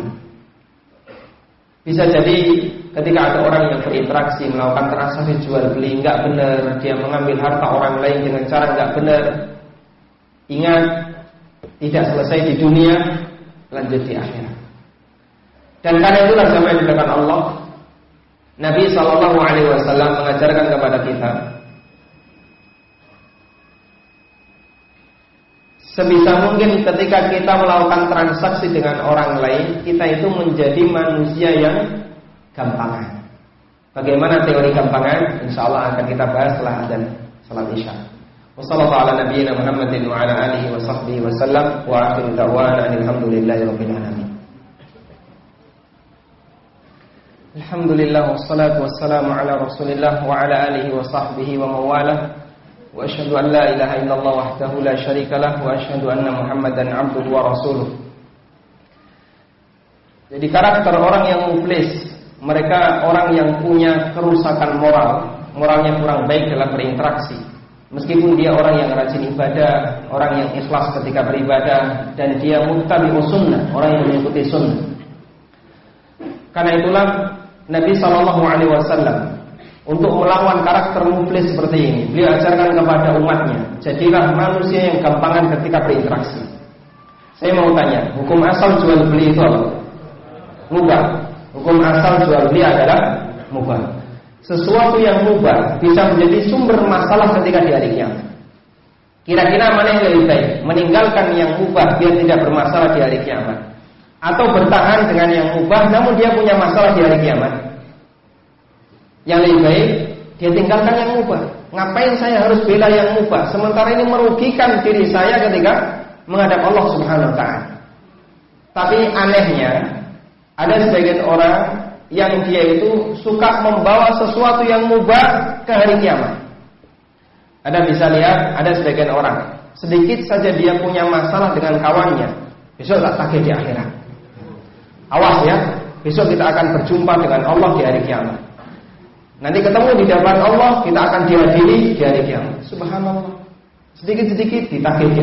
Bisa jadi ketika ada orang yang berinteraksi, melakukan transaksi jual beli enggak benar, dia mengambil harta orang lain dengan cara enggak benar. Ingat, tidak selesai di dunia, lanjut di akhirat. Dan karena itulah jamaah yang dimuliakan Allah, Nabi SAW mengajarkan kepada kita, sebisa mungkin ketika kita melakukan transaksi dengan orang lain, kita itu menjadi manusia yang gampangan. Bagaimana teori gampangan? Insya Allah akan kita bahas setelah adzan salat Isya. Wassallallahu ala nabiyyina Muhammadin wa ala alihi wa sahbihi wa sallam wa akhiru da'wana alhamdulillahi rabbil alamin. Alhamdulillah wassalatu wassalamu ala Rasulillah wa ala alihi wa sahbihi wa mawalah. Wa asyhadu an la ilaha illallah wahdahu la syarikalah wa asyhadu anna Muhammadan abduhu wa rasuluh. Jadi karakter orang yang muflis, mereka orang yang punya kerusakan moral, moralnya kurang baik dalam berinteraksi. Meskipun dia orang yang rajin ibadah, orang yang ikhlas ketika beribadah, dan dia muttabi'us sunnah, orang yang mengikuti sunnah. Karena itulah Nabi SAW untuk melawan karakter muflis seperti ini, beliau ajarkan kepada umatnya, jadilah manusia yang gampangan ketika berinteraksi. Saya mau tanya, hukum asal jual beli itu apa? Mubah. Hukum asal jual beli adalah mubah. Sesuatu yang mubah bisa menjadi sumber masalah ketika di hari kiamat. Kira-kira mana yang lebih baik? Meninggalkan yang mubah biar tidak bermasalah di hari kiamat, atau bertahan dengan yang mubah namun dia punya masalah di hari kiamat? Yang lebih baik dia tinggalkan yang mubah. Ngapain saya harus bela yang mubah sementara ini merugikan diri saya ketika menghadap Allah Subhanahu wa taala. Tapi anehnya ada sebagian orang yang dia itu suka membawa sesuatu yang mubah ke hari kiamat. Anda bisa lihat ada sebagian orang, sedikit saja dia punya masalah dengan kawannya, besok tak tagih di akhirat. Awas ya, besok kita akan berjumpa dengan Allah di hari kiamat. Nanti ketemu di hadapan Allah, kita akan dihadiri di hari kiamat. Subhanallah. Sedikit-sedikit ditagih di akhirat.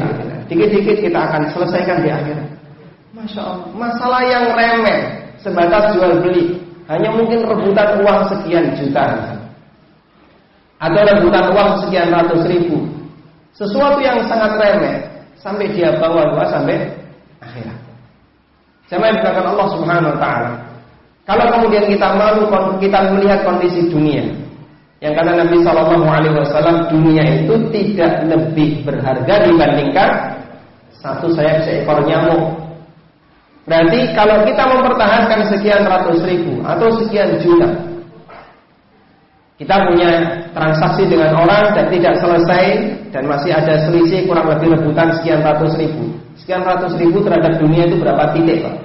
Dikit-dikit kita akan selesaikan di akhirat. Masya Allah, masalah yang remeh sebatas jual beli, hanya mungkin rebutan uang sekian juta atau rebutan uang sekian ratus ribu, sesuatu yang sangat remeh sampai dia bawa sampai akhirat. Jamaah yang Allah Subhanahu wa taala. Kalau kemudian kita melihat kondisi dunia, yang kata Nabi Shallallahu Alaihi Wasallam, dunia itu tidak lebih berharga dibandingkan satu sayap seekor nyamuk. Berarti kalau kita mempertahankan sekian ratus ribu atau sekian juta, kita punya transaksi dengan orang dan tidak selesai dan masih ada selisih kurang lebih rebutan sekian ratus ribu. Sekian ratus ribu terhadap dunia itu berapa titik, Pak?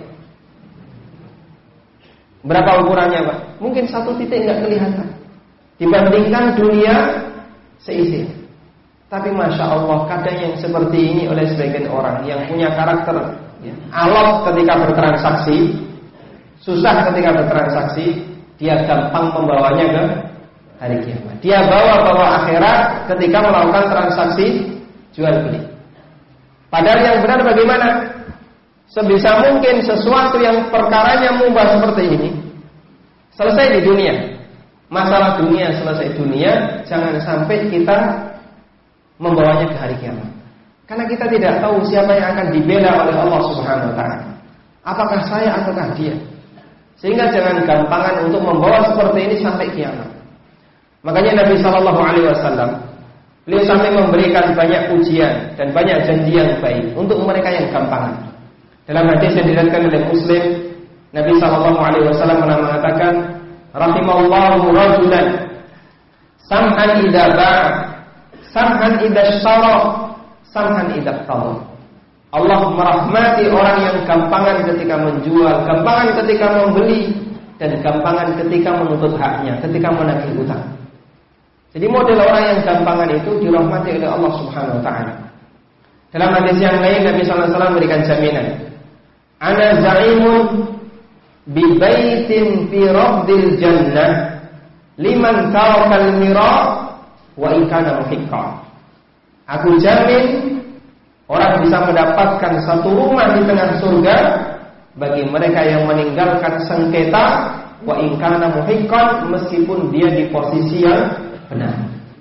Berapa ukurannya, Pak? Mungkin satu titik nggak kelihatan dibandingkan dunia seisi. Tapi Masya Allah, kadang yang seperti ini oleh sebagian orang yang punya karakter alot ketika bertransaksi, susah ketika bertransaksi, dia gampang membawanya ke hari kiamat. Dia bawa akhirat ketika melakukan transaksi jual beli. Padahal yang benar bagaimana? Sebisa mungkin sesuatu yang perkaranya mubah seperti ini selesai di dunia. Masalah dunia selesai dunia, jangan sampai kita membawanya ke hari kiamat. Karena kita tidak tahu siapa yang akan dibela oleh Allah Subhanahu wa taala. Apakah saya ataukah dia? Sehingga jangan gampangan untuk membawa seperti ini sampai kiamat. Makanya Nabi Shallallahu Alaihi Wasallam beliau sampai memberikan banyak ujian dan banyak janji yang baik untuk mereka yang gampangan. Dalam hadis yang diriwayatkan oleh Muslim, Nabi Shallallahu Alaihi Wasallam pernah mengatakan, "Rahimallahu rajulan samhan idza ba'a, samhan idza ishtara, samhan idza qada." Allah merahmati orang yang gampangan ketika menjual, gampangan ketika membeli, dan gampangan ketika menuntut haknya, ketika menagih utang. Jadi model orang yang gampangan itu dirahmati oleh Allah Subhanahu wa taala. Dalam hadis yang lain Nabi sallallahu alaihi wasallam memberikan jaminan, "Ana za'imun bi baitin fi rabdil jannah liman tarakal mira wa in kana muhiqqa." Aku jamin orang bisa mendapatkan satu rumah di tengah surga bagi mereka yang meninggalkan sengketa wa in kana muhiqqan, meskipun dia di posisi yang benar.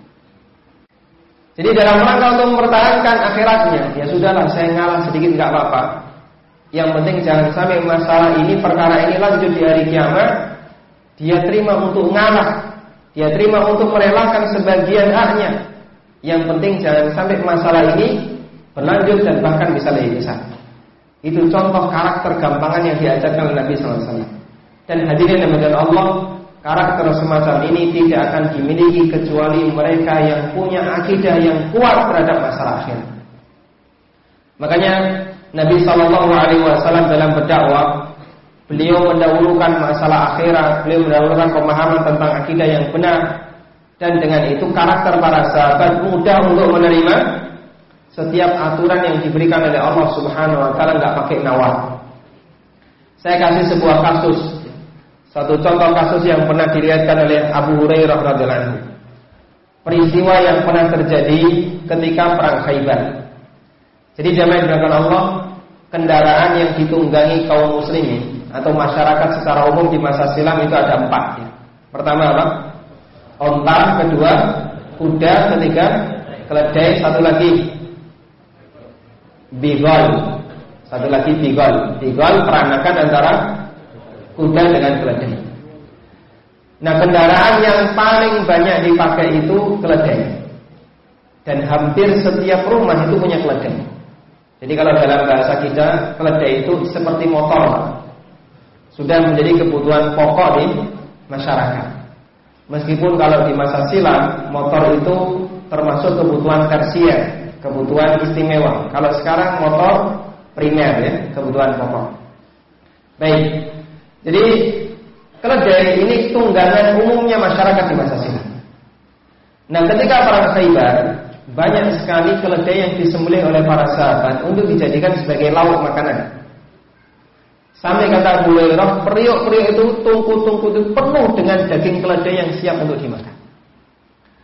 Jadi dalam rangka untuk mempertahankan akhiratnya, ya sudahlah, saya ngalah sedikit nggak apa-apa. Yang penting jangan sampai masalah ini, perkara ini lanjut di hari kiamat. Dia terima untuk ngalah, dia terima untuk merelakan sebagian haknya. Yang penting jangan sampai masalah ini berlanjut dan bahkan bisa lebih besar. Itu contoh karakter gampangan yang diajarkan oleh Nabi SAW. Dan hadirin yang Allah, karakter semacam ini tidak akan dimiliki kecuali mereka yang punya akidah yang kuat terhadap masalah akhir. Makanya Nabi Shallallahu Alaihi Wasallam dalam berdakwah, beliau mendahulukan masalah akhirat, beliau mendahulukan pemahaman tentang akidah yang benar, dan dengan itu karakter para sahabat mudah untuk menerima setiap aturan yang diberikan oleh Allah Subhanahu Wa Taala, nggak pakai nawar. Saya kasih sebuah kasus. Satu contoh kasus yang pernah diriwayatkan oleh Abu Hurairah radhiyallahu anhu. Peristiwa yang pernah terjadi ketika perang Khaibar. Jadi jamaah yang Allah, kendaraan yang ditunggangi kaum muslimin atau masyarakat secara umum di masa silam itu ada 4. Pertama apa? Onta, kedua kuda, ketiga keledai, satu lagi bigol. Satu lagi bigol. Bigol peranakan antara kuda dengan keledai. Nah, kendaraan yang paling banyak dipakai itu keledai. Dan hampir setiap rumah itu punya keledai. Jadi kalau dalam bahasa kita, keledai itu seperti motor. Sudah menjadi kebutuhan pokok di masyarakat. Meskipun kalau di masa silam, motor itu termasuk kebutuhan tersier, kebutuhan istimewa. Kalau sekarang motor primer ya, kebutuhan pokok. Baik. Jadi keledai ini tunggangan umumnya masyarakat di masa silam. Nah, ketika perang Khaibar, banyak sekali keledai yang disembelih oleh para sahabat untuk dijadikan sebagai lauk makanan. Sampai kata Abu Hurairah, periuk-periuk itu, tungku-tungku itu penuh dengan daging keledai yang siap untuk dimakan.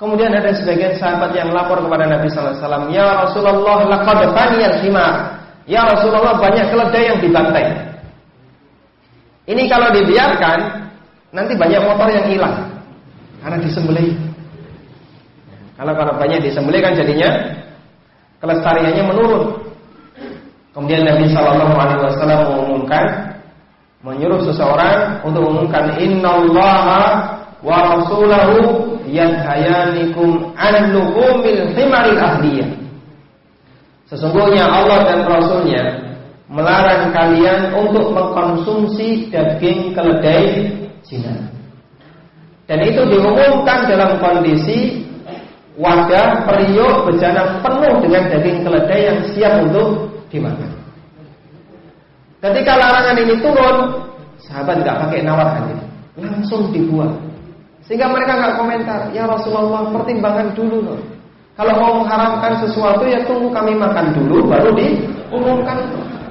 Kemudian ada sebagian sahabat yang lapor kepada Nabi sallallahu alaihi wasallam, "Ya Rasulullah, laqad faniyal himar." Ya Rasulullah, banyak keledai yang dibantai. Ini kalau dibiarkan, nanti banyak motor yang hilang karena disembelih. Kalau banyak disembelih kan jadinya kelestariannya menurun. Kemudian Nabi sallallahu alaihi wasallam menyuruh seseorang untuk mengumumkan, "Innallaha wa rasulahu yanhayanikum an luhumil himaril ahliyah." Sesungguhnya Allah dan Rasulnya melarang kalian untuk mengkonsumsi daging keledai Cina. Dan itu diumumkan dalam kondisi wadah periuk bejana penuh dengan daging keledai yang siap untuk dimakan. Ketika larangan ini turun, sahabat nggak pakai nawarkan itu, langsung dibuang. Sehingga mereka nggak komentar, "Ya Rasulullah, pertimbangkan dulu loh. Kalau mau mengharamkan sesuatu ya tunggu kami makan dulu baru diumumkan."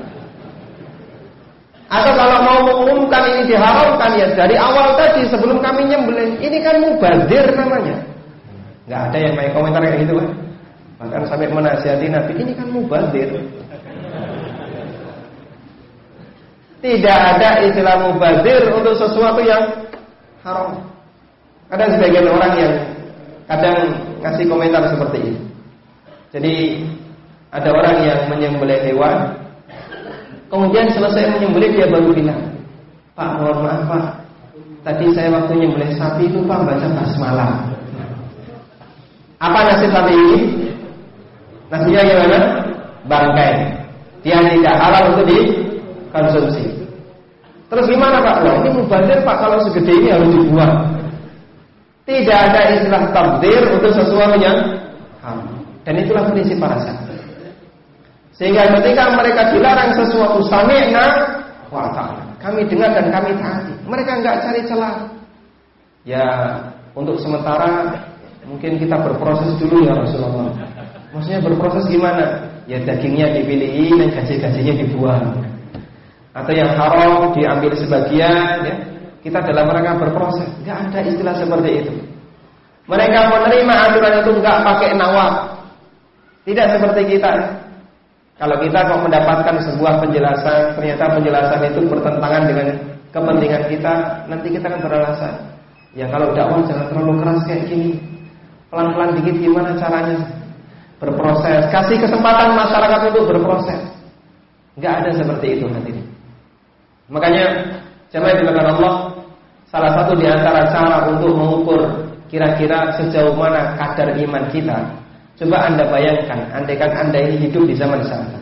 Atau kalau mau mengumumkan ini diharamkan ya dari awal tadi sebelum kami nyembelih. Ini kan mubazir namanya. Nggak ada yang main komentar kayak gitu kan. Bahkan sampai menasihati Nabi, ini kan mubazir. Tidak ada istilah mubazir untuk sesuatu yang haram. Ada sebagian orang yang kadang ngasih komentar seperti ini. Jadi ada orang yang menyembelih hewan, kemudian selesai menyembelih dia baru bilang, "Pak, mohon maaf Pak, tadi saya waktu menyembelih sapi itu Pak baca basmalah." Apa nasib sapi ini? Nasibnya gimana? Bangkai. Dia tidak halal untuk dikonsumsi. Terus gimana Pak? Loh, ini mubazir Pak, kalau segede ini harus dibuang. Tidak ada istilah tabdzir untuk sesuatu yang haram. Dan itulah prinsip para sahabat. Sehingga ketika mereka dilarang sesuatu, sami'na wa ata'na, kami dengar dan kami taati. Mereka enggak cari celah. Ya, untuk sementara mungkin kita berproses dulu ya Rasulullah. Maksudnya berproses gimana? Ya dagingnya dipilihin dan gaji-gajinya dibuang. Atau yang haram diambil sebagian ya. Kita dalam rangka berproses. Enggak ada istilah seperti itu. Mereka menerima aturan itu enggak pakai nawar. Tidak seperti kita. Kalau kita kok mendapatkan sebuah penjelasan, ternyata penjelasan itu bertentangan dengan kepentingan kita, nanti kita akan beralasan. Ya kalau dakwah jangan terlalu keras kayak gini. Pelan-pelan dikit gimana caranya? Berproses. Kasih kesempatan masyarakat untuk berproses. Enggak ada seperti itu hadirin. Makanya jemaah dilakukan Allah, salah satu di antara cara untuk mengukur kira-kira sejauh mana kadar iman kita. Coba Anda bayangkan, andaikan Anda ini hidup di zaman sahabat.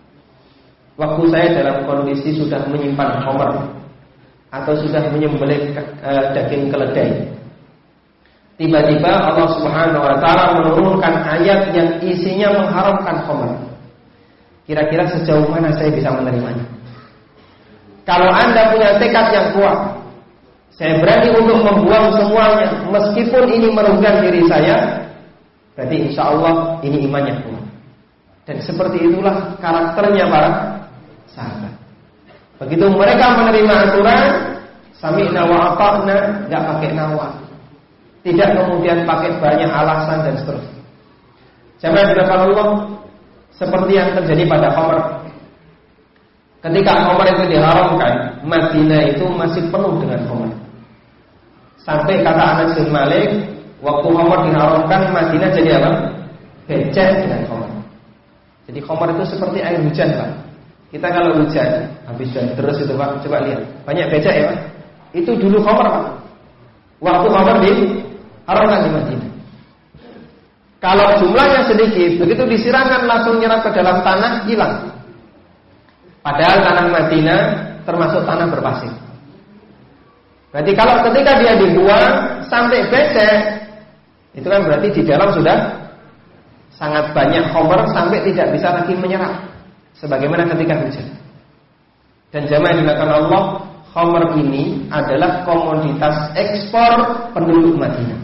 Waktu saya dalam kondisi sudah menyimpan khamr atau sudah menyembelih daging keledai. Tiba-tiba Allah Subhanahu wa taala menurunkan ayat yang isinya mengharamkan khamr. Kira-kira sejauh mana saya bisa menerimanya? Kalau Anda punya tekad yang kuat, saya berani untuk membuang semuanya, meskipun ini merugikan diri saya, berarti insya Allah ini imannya kuat. Dan seperti itulah karakternya para sahabat. Begitu mereka menerima aturan, sami'na wa ata'na, nggak pakai nawar, tidak kemudian pakai banyak alasan dan seterusnya. Jamaah dirahmati Allah, seperti yang terjadi pada khamr. Ketika khamr itu diharamkan, Madinah itu masih penuh dengan khamr. Sampai kata Anas bin Malik, waktu khamr diharamkan, Madinah jadi apa? Becek dengan khamr. Jadi khamr itu seperti air hujan Pak. Kita kalau hujan, habis hujan terus itu Pak, coba lihat, banyak becek ya Pak. Itu dulu khamr Pak. Waktu khamr diharamkan di Madinah. Kalau jumlahnya sedikit, begitu disiramkan langsung nyerap ke dalam tanah, hilang. Padahal tanah Madinah termasuk tanah berpasir. Berarti kalau ketika dia dibuang sampai becek, itu kan berarti di dalam sudah sangat banyak khamr sampai tidak bisa lagi menyerap, sebagaimana ketika hujan. Dan jamaah dilakukan Allah, khamr ini adalah komoditas ekspor penduduk Madinah.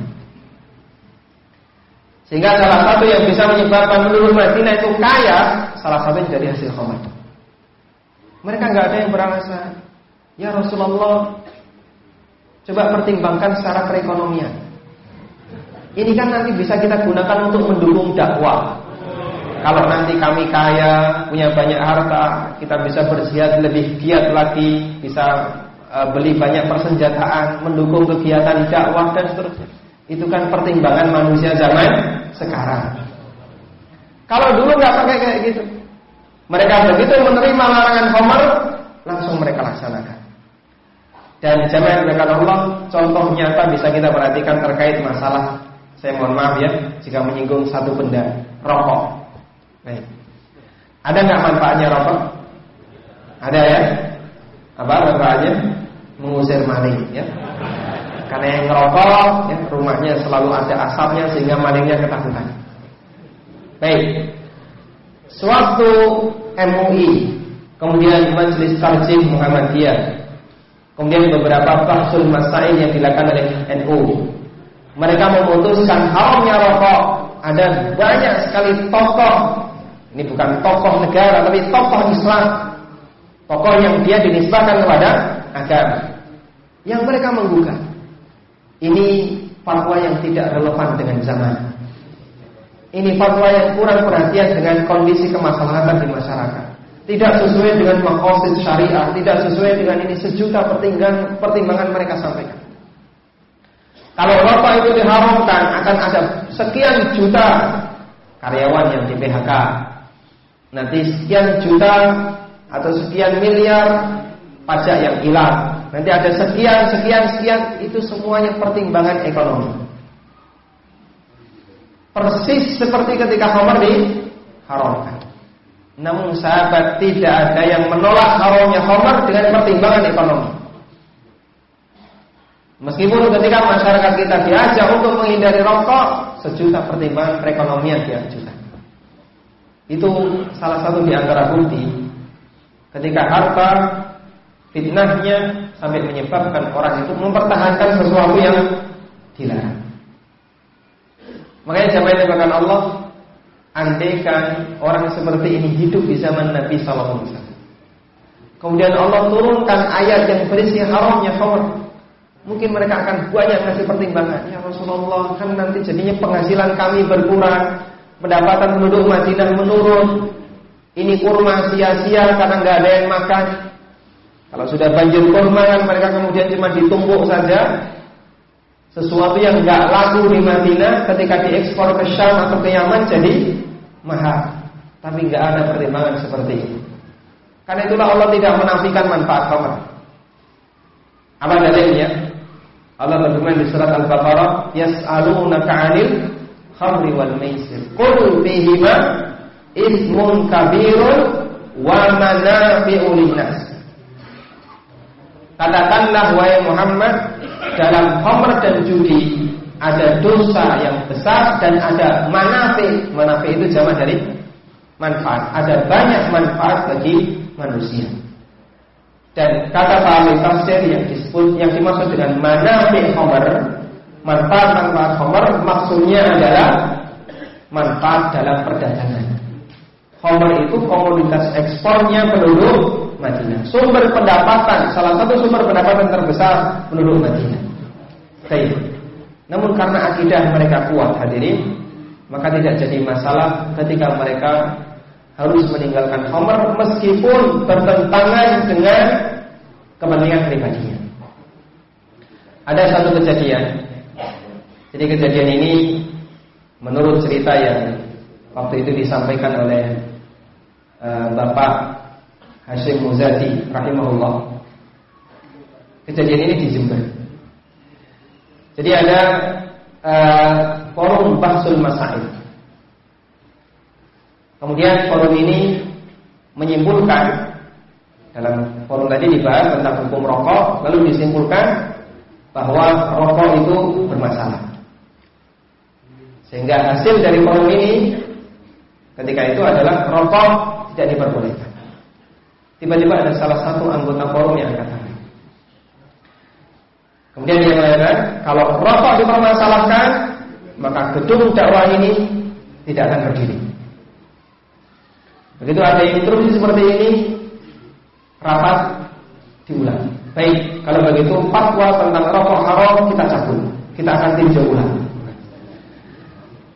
Sehingga salah satu yang bisa menyebabkan penduduk Madinah itu kaya, salah satunya dari hasil khamr. Mereka nggak ada yang beralasan, ya Rasulullah, coba pertimbangkan secara perekonomian. Ini kan nanti bisa kita gunakan untuk mendukung dakwah. Kalau nanti kami kaya, punya banyak harta, kita bisa berjihad lebih giat lagi, bisa beli banyak persenjataan, mendukung kegiatan dakwah dan seterusnya. Itu kan pertimbangan manusia zaman sekarang. Kalau dulu nggak pakai kayak gitu, mereka begitu menerima larangan khamr, langsung mereka laksanakan. Dan jamaah yang Allah, contoh nyata bisa kita perhatikan terkait masalah, saya mohon maaf ya jika menyinggung satu benda, rokok. Baik. Ada nggak manfaatnya rokok? Ada ya? Apa manfaatnya? Mengusir maling ya. Karena yang ngerokok ya, rumahnya selalu ada asapnya sehingga malingnya ketakutan. Baik. Suatu MUI, kemudian Majelis Tarjih Muhammadiyah, kemudian beberapa bahsul masail yang dilakukan oleh NU, mereka memutuskan haramnya rokok. Ada banyak sekali tokoh, ini bukan tokoh negara tapi tokoh Islam, tokoh yang dia dinisbahkan kepada agama, yang mereka menggugat. Ini fatwa yang tidak relevan dengan zaman. Ini fatwa yang kurang perhatian dengan kondisi kemaslahatan di masyarakat. Tidak sesuai dengan maqasid syariah, tidak sesuai dengan ini sejuta pertimbangan mereka sampaikan. Kalau rokok itu diharamkan, akan ada sekian juta karyawan yang di PHK. Nanti sekian juta atau sekian miliar pajak yang hilang. Nanti ada sekian, itu semuanya pertimbangan ekonomi. Persis seperti ketika khamr diharamkan. Namun sahabat, tidak ada yang menolak haramnya khamr dengan pertimbangan ekonomi. Meskipun ketika masyarakat kita diajak untuk menghindari rokok, sejuta pertimbangan perekonomian diajukan. Itu salah satu di antara bukti ketika harta fitnahnya sampai menyebabkan orang itu mempertahankan sesuatu yang dilarang. Makanya jamaah yang dimuliakan Allah, andaikan orang seperti ini hidup di zaman Nabi sallallahu alaihi wasallam, kemudian Allah turunkan ayat yang berisi haramnya khamr, mungkin mereka akan banyak kasih pertimbangan. Ya Rasulullah, kan nanti jadinya penghasilan kami berkurang, pendapatan penduduk Madinah menurun, ini kurma sia-sia karena nggak ada yang makan. Kalau sudah banjir kurma kan mereka kemudian cuma ditumpuk saja. Sesuatu yang nggak laku di Madinah ketika diekspor ke Syam atau ke Yaman jadi mahal. Tapi nggak ada pertimbangan seperti itu. Karena itulah Allah tidak menafikan manfaat khamr. Apa dalilnya? Allah berfirman di surat Al-Baqarah, "Yas'alunaka 'anil khamri wal maisir. Qul fihima ismun kabirun wa manafi'u linnas." Katakanlah wahai Muhammad, dalam khamr dan judi ada dosa yang besar dan ada manafi'. Manafi' itu jamak dari manfaat. Ada banyak manfaat bagi manusia. Dan kata ahli tafsir yang dimaksud dengan manafi' khamr, manfaat khamr, maksudnya adalah manfaat dalam perdagangan. Khamr itu komoditas ekspornya penduduk Madinah. Sumber pendapatan, salah satu sumber pendapatan terbesar penduduk Madinah. Baik. Namun karena akidah mereka kuat hadirin, maka tidak jadi masalah ketika mereka harus meninggalkan khamr meskipun bertentangan dengan kepentingan pribadinya. Ada satu kejadian. Jadi kejadian ini menurut cerita yang waktu itu disampaikan oleh Bapak Hashim Muzadi rahimahullah. Kejadian ini di Jember. Jadi ada forum bahsul masail. Kemudian forum ini menyimpulkan, dalam forum tadi dibahas tentang hukum rokok, lalu disimpulkan bahwa rokok itu bermasalah. Sehingga hasil dari forum ini ketika itu adalah rokok tidak diperbolehkan. Tiba-tiba ada salah satu anggota forum yang katakan, kemudian dia mengatakan, kalau rokok dipermasalahkan, maka gedung dakwah ini tidak akan berdiri. Begitu ada instruksi seperti ini, rapat diulang. Baik, kalau begitu fatwa tentang rokok haram kita cabut, kita akan tinjau ulang.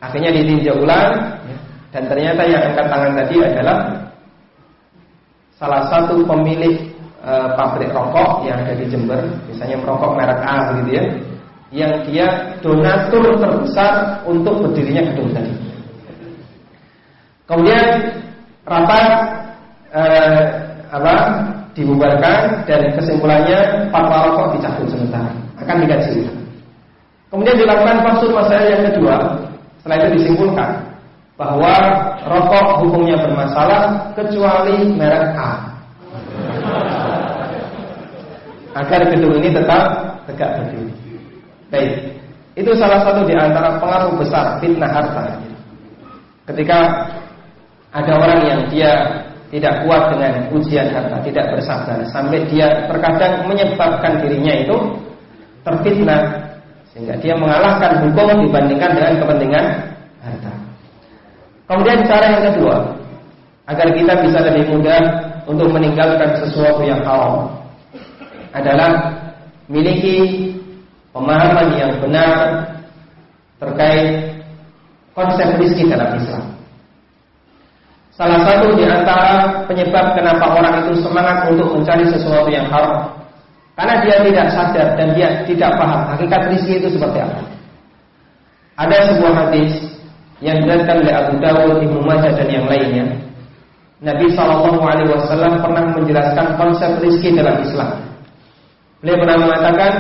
Akhirnya ditinjau ulang, dan ternyata yang angkat tangan tadi adalah salah satu pemilik pabrik rokok yang ada di Jember, misalnya merokok merek A gitu ya, yang dia donatur terbesar untuk berdirinya gedung tadi. Kemudian rapat dibubarkan dan kesimpulannya fatwa rokok dicabut sementara, akan dikaji. Kemudian dilakukan fasur masalah yang kedua. Setelah itu disimpulkan bahwa rokok hukumnya bermasalah kecuali merek A, agar gedung ini tetap tegak berdiri. Baik, itu salah satu di antara pengaruh besar fitnah harta. Ketika ada orang yang dia tidak kuat dengan ujian harta, tidak bersabar, sampai dia terkadang menyebabkan dirinya itu terfitnah, sehingga dia mengalahkan hukum dibandingkan dengan kepentingan harta. Kemudian cara yang kedua, agar kita bisa lebih mudah untuk meninggalkan sesuatu yang haram, adalah miliki pemahaman yang benar terkait konsep rezeki dalam Islam. Salah satu di antara penyebab kenapa orang itu semangat untuk mencari sesuatu yang haram, karena dia tidak sadar dan dia tidak paham hakikat rezeki itu seperti apa. Ada sebuah hadis yang diriwayatkan oleh Abu Dawud, Ibnu Majah dan yang lainnya. Nabi SAW pernah menjelaskan konsep rezeki dalam Islam. Beliau pernah mengatakan,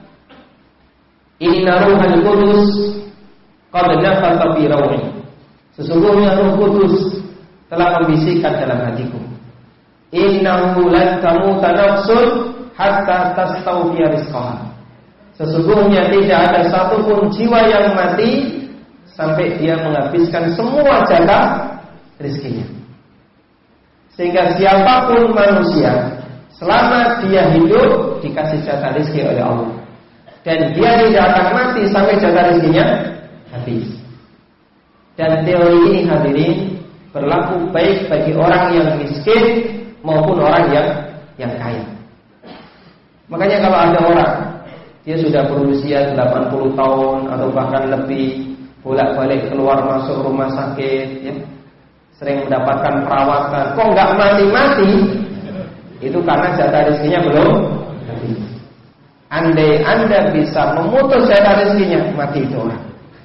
Inna ruhal qudus qad nafatha fi rawhi. Sesungguhnya Roh Kudus telah membisikkan dalam hatiku. Innahu lan tamuta nafsun hatta tastawfiya rizqaha. Sesungguhnya tidak ada satupun jiwa yang mati sampai dia menghabiskan semua jatah rezekinya. Sehingga siapapun manusia, selama dia hidup dikasih jatah rezeki oleh Allah, dan dia tidak akan mati sampai jatah rezekinya habis. Dan teori ini hadirin berlaku baik bagi orang yang miskin maupun orang yang kaya. Makanya kalau ada orang dia sudah berusia 80 tahun atau bahkan lebih, bolak-balik keluar masuk rumah sakit ya, sering mendapatkan perawatan, kok nggak mati-mati, itu karena jatah rezekinya belum habis. Andai Anda bisa memutus jatah rezekinya, mati itu orang.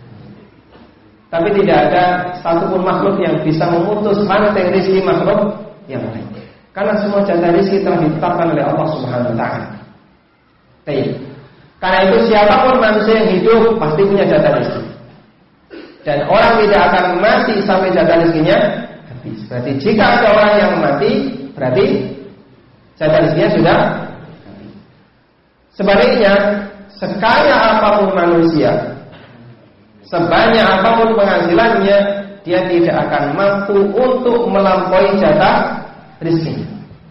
Tapi tidak ada satupun makhluk yang bisa memutus rantai rezeki makhluk yang lain, karena semua jatah rezeki telah ditetapkan oleh Allah Subhanahu wa taala. Baik. Karena itu siapapun manusia yang hidup pasti punya jatah rezeki. Dan orang tidak akan mati sampai jatah rezekinya habis. Berarti jika ada orang yang mati, berarti jatah rezekinya sudah habis. Sebaliknya, sekaya apapun manusia, sebanyak apapun penghasilannya, dia tidak akan mampu untuk melampaui jatah rezekinya.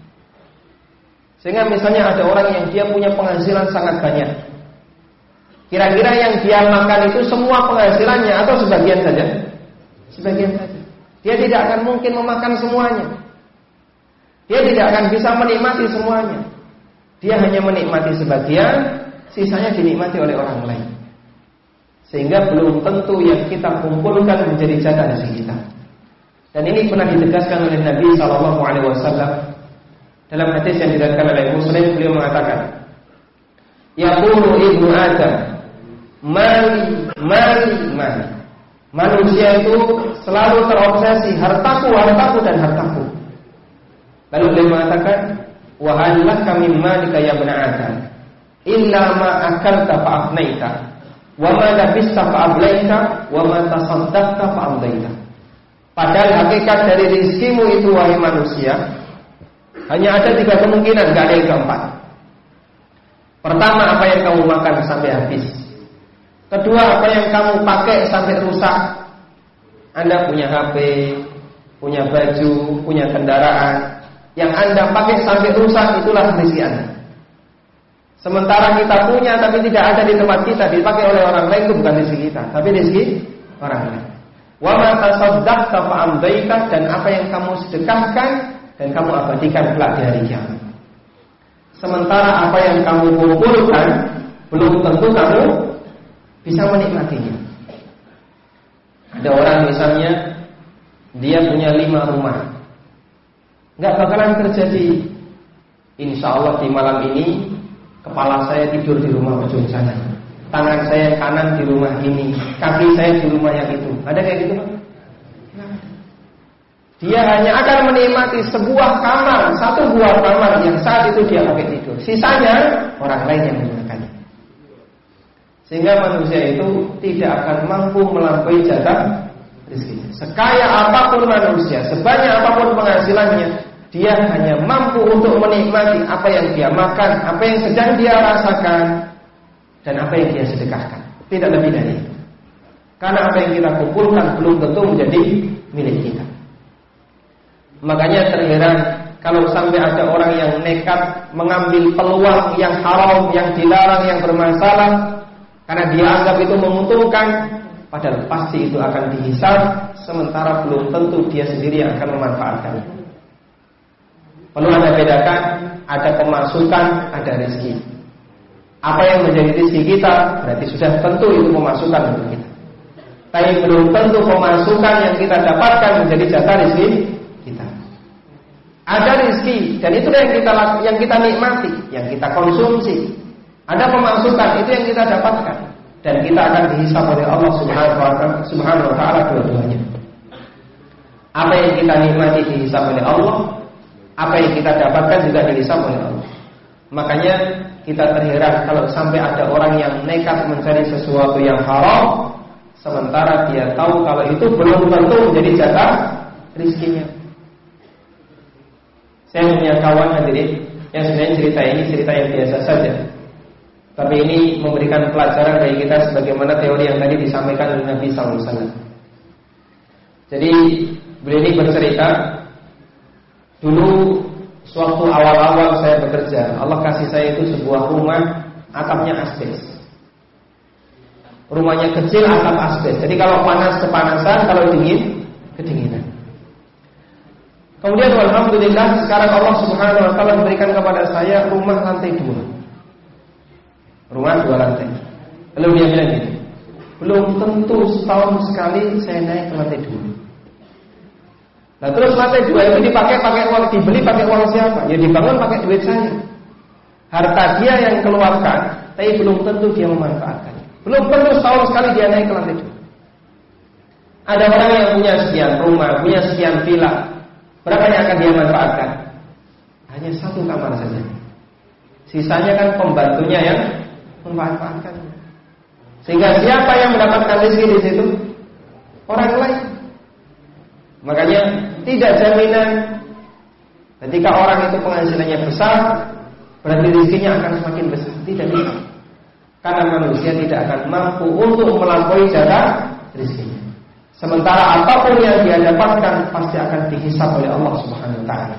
Sehingga misalnya ada orang yang dia punya penghasilan sangat banyak, kira-kira yang dia makan itu semua penghasilannya atau sebagian saja? Sebagian saja. Dia tidak akan mungkin memakan semuanya. Dia tidak akan bisa menikmati semuanya. Dia hanya menikmati sebagian, sisanya dinikmati oleh orang lain. Sehingga belum tentu yang kita kumpulkan menjadi jatah rezeki kita. Dan ini pernah ditegaskan oleh Nabi SAW dalam hadis yang diriwayatkan oleh Muslim. Beliau mengatakan, yaqulu ibnu Adam, mali. Manusia itu selalu terobsesi hartaku dan hartaku. Lalu beliau mengatakan, wa hal laka min malika ya ibnu Adam illa ma akalta fa afnaita wa ma labista fa ablaita wa ma tasaddaqta fa amdaita. Padahal hakikat dari rezekimu itu wahai manusia hanya ada 3 kemungkinan, enggak ada yang keempat. Pertama, apa yang kamu makan sampai habis. Kedua, apa yang kamu pakai sampai rusak. Anda punya HP, punya baju, punya kendaraan, yang Anda pakai sampai rusak, itulah rezeki Anda. Sementara kita punya tapi tidak ada di tempat kita, dipakai oleh orang lain, itu bukan rezeki kita, tapi rezeki orang lain. Wa ma tasaddaqta fa amdaita, dan apa yang kamu sedekahkan dan kamu abadikan kelak di hari kiamat. Sementara apa yang kamu kumpulkan belum tentu kamu bisa menikmatinya. Ada orang misalnya dia punya 5 rumah, nggak bakalan terjadi. Insya Allah di malam ini kepala saya tidur di rumah ujung sana, tangan saya kanan di rumah ini, kaki saya di rumah yang itu. Ada kayak gitu Pak? Dia hanya akan menikmati sebuah kamar, satu buah kamar yang saat itu dia pakai tidur. Sisanya orang lain yang menggunakannya. Sehingga manusia itu tidak akan mampu melampaui jatah rezekinya. Sekaya apapun manusia, sebanyak apapun penghasilannya, dia hanya mampu untuk menikmati apa yang dia makan, apa yang sedang dia rasakan, dan apa yang dia sedekahkan. Tidak lebih dari itu. Karena apa yang kita kumpulkan belum tentu menjadi milik kita. Makanya terheran kalau sampai ada orang yang nekat mengambil peluang yang haram, yang dilarang, yang bermasalah, karena dia anggap itu menguntungkan, padahal pasti itu akan dihisab, sementara belum tentu dia sendiri yang akan memanfaatkannya. Perlu Anda bedakan, ada pemasukan, ada rezeki. Apa yang menjadi rezeki kita berarti sudah tentu itu pemasukan untuk kita. Tapi belum tentu pemasukan yang kita dapatkan menjadi jatah rezeki kita. Ada rezeki dan itu yang kita nikmati, yang kita konsumsi. Ada pemasukan itu yang kita dapatkan dan kita akan dihisab oleh Allah Subhanahu wa taala dua-duanya. Apa yang kita nikmati dihisab oleh Allah, apa yang kita dapatkan juga dihisab oleh Allah. Makanya kita terheran kalau sampai ada orang yang nekat mencari sesuatu yang haram, sementara dia tahu kalau itu belum tentu menjadi jatah rezekinya. Saya punya kawan hadirin yang sebenarnya cerita ini cerita yang biasa saja, tapi ini memberikan pelajaran bagi kita sebagaimana teori yang tadi disampaikan oleh Nabi SAW. Jadi beliau ini bercerita, dulu sewaktu awal-awal saya bekerja, Allah kasih saya itu sebuah rumah atapnya asbes. Rumahnya kecil, atap asbes. Jadi kalau panas kepanasan, kalau dingin kedinginan. Kemudian alhamdulillah sekarang Allah Subhanahu wa taala memberikan kepada saya rumah lantai 2. Rumah 2 lantai. Lalu dia bilang gini, belum tentu setahun sekali saya naik ke lantai 2. Nah terus lantai 2 itu dipakai uang, dibeli pakai uang siapa? Ya dibangun pakai duit saya. Harta dia yang keluarkan, tapi belum tentu dia memanfaatkan. Belum tentu setahun sekali dia naik ke lantai 2. Ada orang yang punya sekian rumah, punya sekian villa. Berapa yang akan dia manfaatkan? Hanya 1 kamar saja. Sisanya kan pembantunya yang memanfaatkan. Sehingga siapa yang mendapatkan rezeki di situ? Orang lain. Makanya tidak jaminan ketika orang itu penghasilannya besar berarti rezekinya akan semakin besar. Tidak bisa. Karena manusia tidak akan mampu untuk melampaui jatah rezekinya. Sementara apapun yang dia dapatkan pasti akan dihisab oleh Allah Subhanahu wa taala.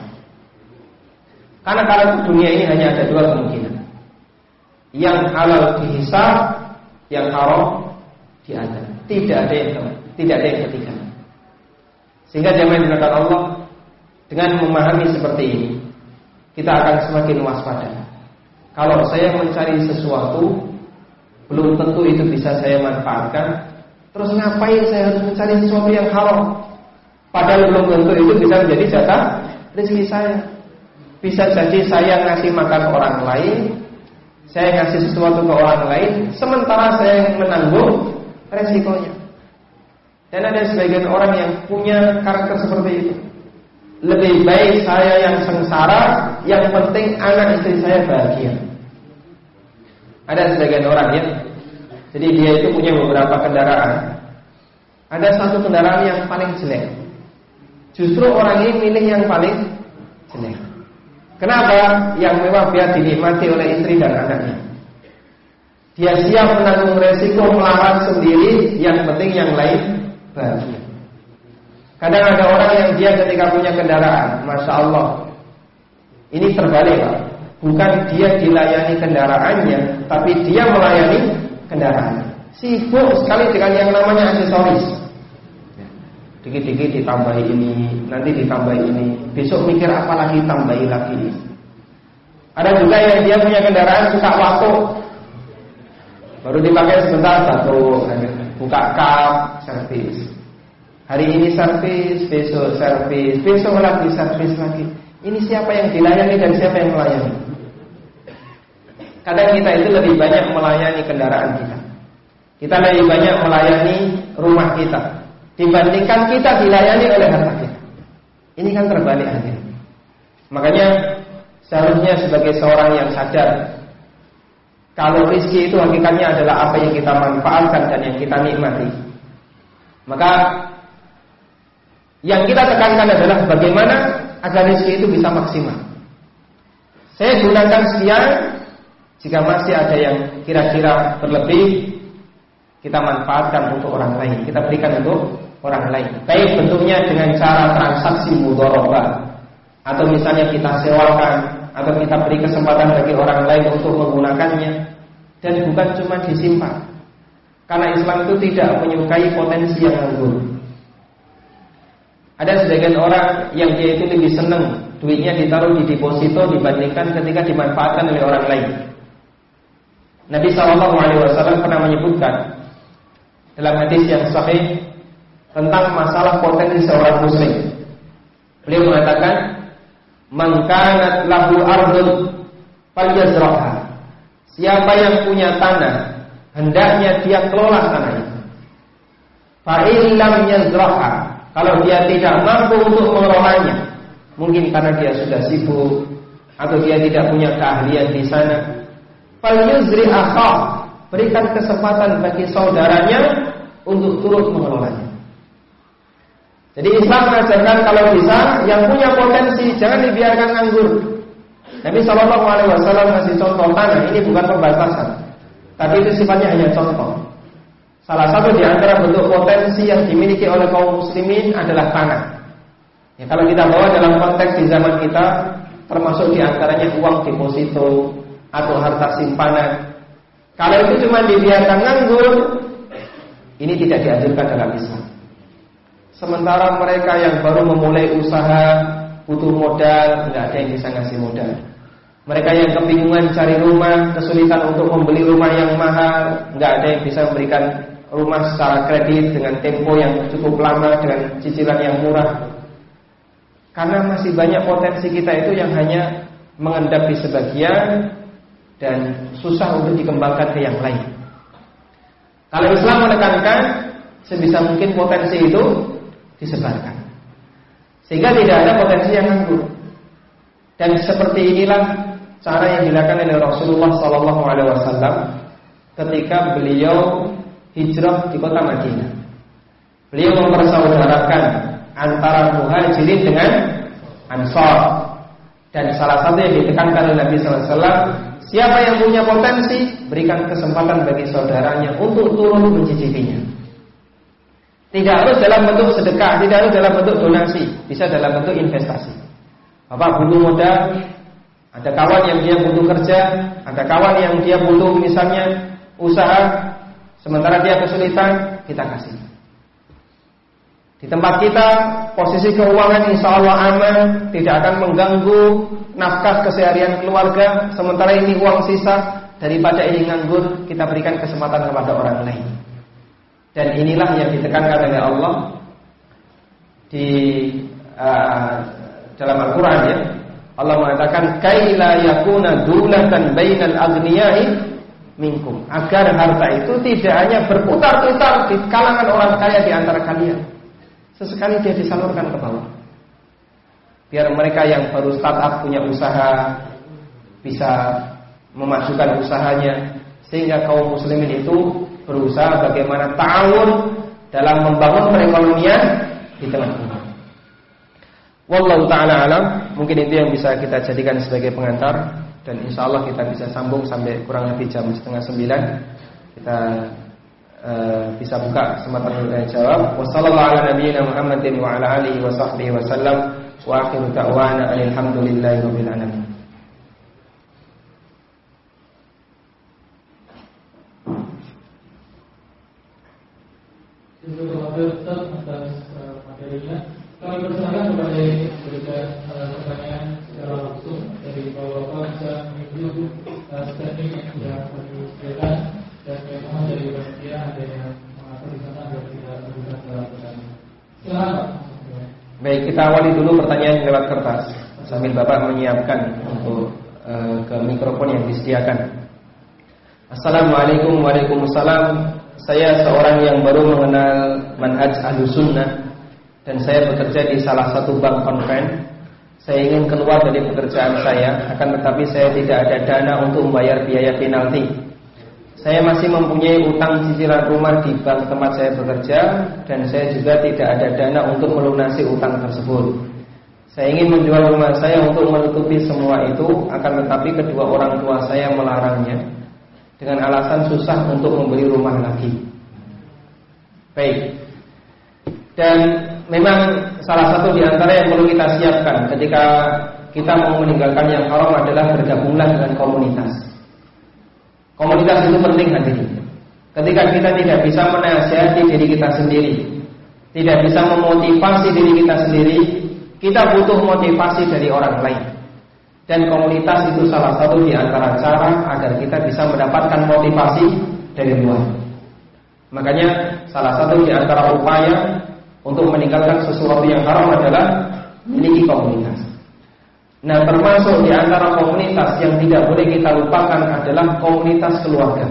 Karena kalau dunia ini hanya ada 2 kemungkinan. Yang halal dihisab, yang haram diadab. Tidak ada yang ketiga. Sehingga jemaah dimuliakan Allah, dengan memahami seperti ini, kita akan semakin waspada. Kalau saya mencari sesuatu, belum tentu itu bisa saya manfaatkan. Terus ngapain saya harus mencari sesuatu yang haram? Padahal belum tentu itu bisa menjadi jatah rezeki saya. Bisa jadi saya ngasih makan orang lain, saya ngasih sesuatu ke orang lain, sementara saya menanggung resikonya. Dan ada sebagian orang yang punya karakter seperti itu. Lebih baik saya yang sengsara, yang penting anak istri saya bahagia. Ada sebagian orang ya, jadi dia itu punya beberapa kendaraan. Ada satu kendaraan yang paling jelek. Justru orang ini milih yang paling jelek. Kenapa? Yang memang biar dinikmati oleh istri dan anaknya. Dia siap menanggung resiko melarang sendiri, yang penting yang lain bahagia. Kadang ada orang yang dia ketika punya kendaraan, Masya Allah, ini terbalik Pak. Bukan dia dilayani kendaraannya, tapi dia melayani kendaraannya. Sibuk sekali dengan yang namanya aksesoris. Dikit-dikit ditambahi ini, nanti ditambahi ini, besok mikir apa lagi, tambahi lagi. Ada juga yang dia punya kendaraan suka waktu, baru dipakai sebentar satu, buka kap, servis. Hari ini servis, besok lagi servis lagi. Ini siapa yang dilayani dan siapa yang melayani? Kadang kita itu lebih banyak melayani kendaraan kita. Kita lebih banyak melayani rumah kita dibandingkan kita dilayani oleh harta kita. Ini kan terbalik akhirnya. Makanya seharusnya sebagai seorang yang sadar kalau rezeki itu hakikatnya adalah apa yang kita manfaatkan dan yang kita nikmati, maka yang kita tekankan adalah bagaimana agar rezeki itu bisa maksimal. Saya gunakan sekian, jika masih ada yang kira-kira berlebih, kita manfaatkan untuk orang lain, kita berikan untuk orang lain. Baik bentuknya dengan cara transaksi mudharabah, atau misalnya kita sewakan, atau kita beri kesempatan bagi orang lain untuk menggunakannya, dan bukan cuma disimpan. Karena Islam itu tidak menyukai potensi yang nganggur. Ada sebagian orang yang dia itu lebih senang duitnya ditaruh di deposito dibandingkan ketika dimanfaatkan oleh orang lain. Nabi SAW pernah menyebutkan dalam hadis yang sahih tentang masalah potensi seorang muslim. Beliau mengatakan, "Man kanat lahu ardun falyazra'ha." Siapa yang punya tanah, hendaknya dia kelola tanah itu. Fa in lam yazra'ha, kalau dia tidak mampu untuk mengelolanya, mungkin karena dia sudah sibuk atau dia tidak punya keahlian di sana, falyuzri akhah, berikan kesempatan bagi saudaranya untuk turut mengelolanya. Jadi Islam mengajarkan kalau bisa yang punya potensi jangan dibiarkan nganggur. Nabi SAW kasih contoh tanah, ini bukan pembatasan, tapi itu sifatnya hanya contoh. Salah satu di antara bentuk potensi yang dimiliki oleh kaum muslimin adalah tanah. Ya, kalau kita bawa dalam konteks di zaman kita, termasuk di antaranya uang deposito atau harta simpanan. Kalau itu cuma dibiarkan nganggur, ini tidak dianjurkan dalam Islam. Sementara mereka yang baru memulai usaha butuh modal, nggak ada yang bisa ngasih modal. Mereka yang kebingungan cari rumah, kesulitan untuk membeli rumah yang mahal, nggak ada yang bisa memberikan rumah secara kredit dengan tempo yang cukup lama, dengan cicilan yang murah. Karena masih banyak potensi kita itu yang hanya mengendap di sebagian dan susah untuk dikembangkan ke yang lain. Kalau Islam menekankan sebisa mungkin potensi itu disebarkan, sehingga tidak ada potensi yang nganggur. Dan seperti inilah cara yang dilakukan oleh Rasulullah SAW ketika beliau hijrah di kota Madinah. Beliau mempersaudarakan antara muhajirin dengan ansar. Dan salah satu yang ditekankan oleh Nabi SAW, siapa yang punya potensi, berikan kesempatan bagi saudaranya untuk turun mencicipinya. Tidak harus dalam bentuk sedekah, tidak harus dalam bentuk donasi, bisa dalam bentuk investasi. Bapak butuh modal, ada kawan yang dia butuh kerja, ada kawan yang dia butuh misalnya usaha, sementara dia kesulitan, kita kasih. Di tempat kita, posisi keuangan insya Allah aman, tidak akan mengganggu nafkah keseharian keluarga. Sementara ini uang sisa, daripada ini nganggur, kita berikan kesempatan kepada orang lain. Dan inilah yang ditekankan oleh Allah di dalam Al-Quran, ya. Allah mengatakan, "Kaila yakuna dulatan bainal aghniyai minkum." Agar harta itu tidak hanya berputar-putar di kalangan orang kaya di antara kalian, sesekali dia disalurkan ke bawah. Biar mereka yang baru startup punya usaha bisa memajukan usahanya, sehingga kaum muslimin itu berusaha bagaimana ta'awun dalam membangun perekonomian di tengah umat. Wallahu ta'ala alam. Mungkin itu yang bisa kita jadikan sebagai pengantar, dan insya Allah kita bisa sambung sampai kurang lebih jam 8:30. Kita bisa buka kesempatan untuk jawab. Wassallallahu ala nabiyyina Muhammadin wa ala alihi wa sahbihi wa sallam. Wa akhiru da'wana alhamdulillahi rabbil alamin. Terima kasih atas materinya. Kami persilakan kepada yang memberikan pertanyaan secara langsung dari Bapak-Bapak bisa mengikuti statement yang kami berikan, dan memang dari panitia ada yang mengatur di sana agar tidak terlibat dalam pertanyaan. Silakan. Baik, kita awali dulu pertanyaan lewat kertas sambil Bapak menyiapkan untuk ke mikrofon yang disediakan. Assalamualaikum. Waalaikumsalam. Saya seorang yang baru mengenal manhaj Ahlussunnah dan saya bekerja di salah satu bank konven. Saya ingin keluar dari pekerjaan saya, akan tetapi saya tidak ada dana untuk membayar biaya penalti. Saya masih mempunyai utang cicilan rumah di bank tempat saya bekerja dan saya juga tidak ada dana untuk melunasi utang tersebut. Saya ingin menjual rumah saya untuk menutupi semua itu, akan tetapi kedua orang tua saya melarangnya dengan alasan susah untuk membeli rumah lagi. Baik. Dan memang salah satu di antara yang perlu kita siapkan ketika kita mau meninggalkan yang haram adalah bergabunglah dengan komunitas. Komunitas itu penting hadirin. Ketika kita tidak bisa menasihati diri kita sendiri, tidak bisa memotivasi diri kita sendiri, kita butuh motivasi dari orang lain. Dan komunitas itu salah satu di antara cara agar kita bisa mendapatkan motivasi dari luar. Makanya salah satu di antara upaya untuk meninggalkan sesuatu yang haram adalah memiliki komunitas. Nah, termasuk di antara komunitas yang tidak boleh kita lupakan adalah komunitas keluarga.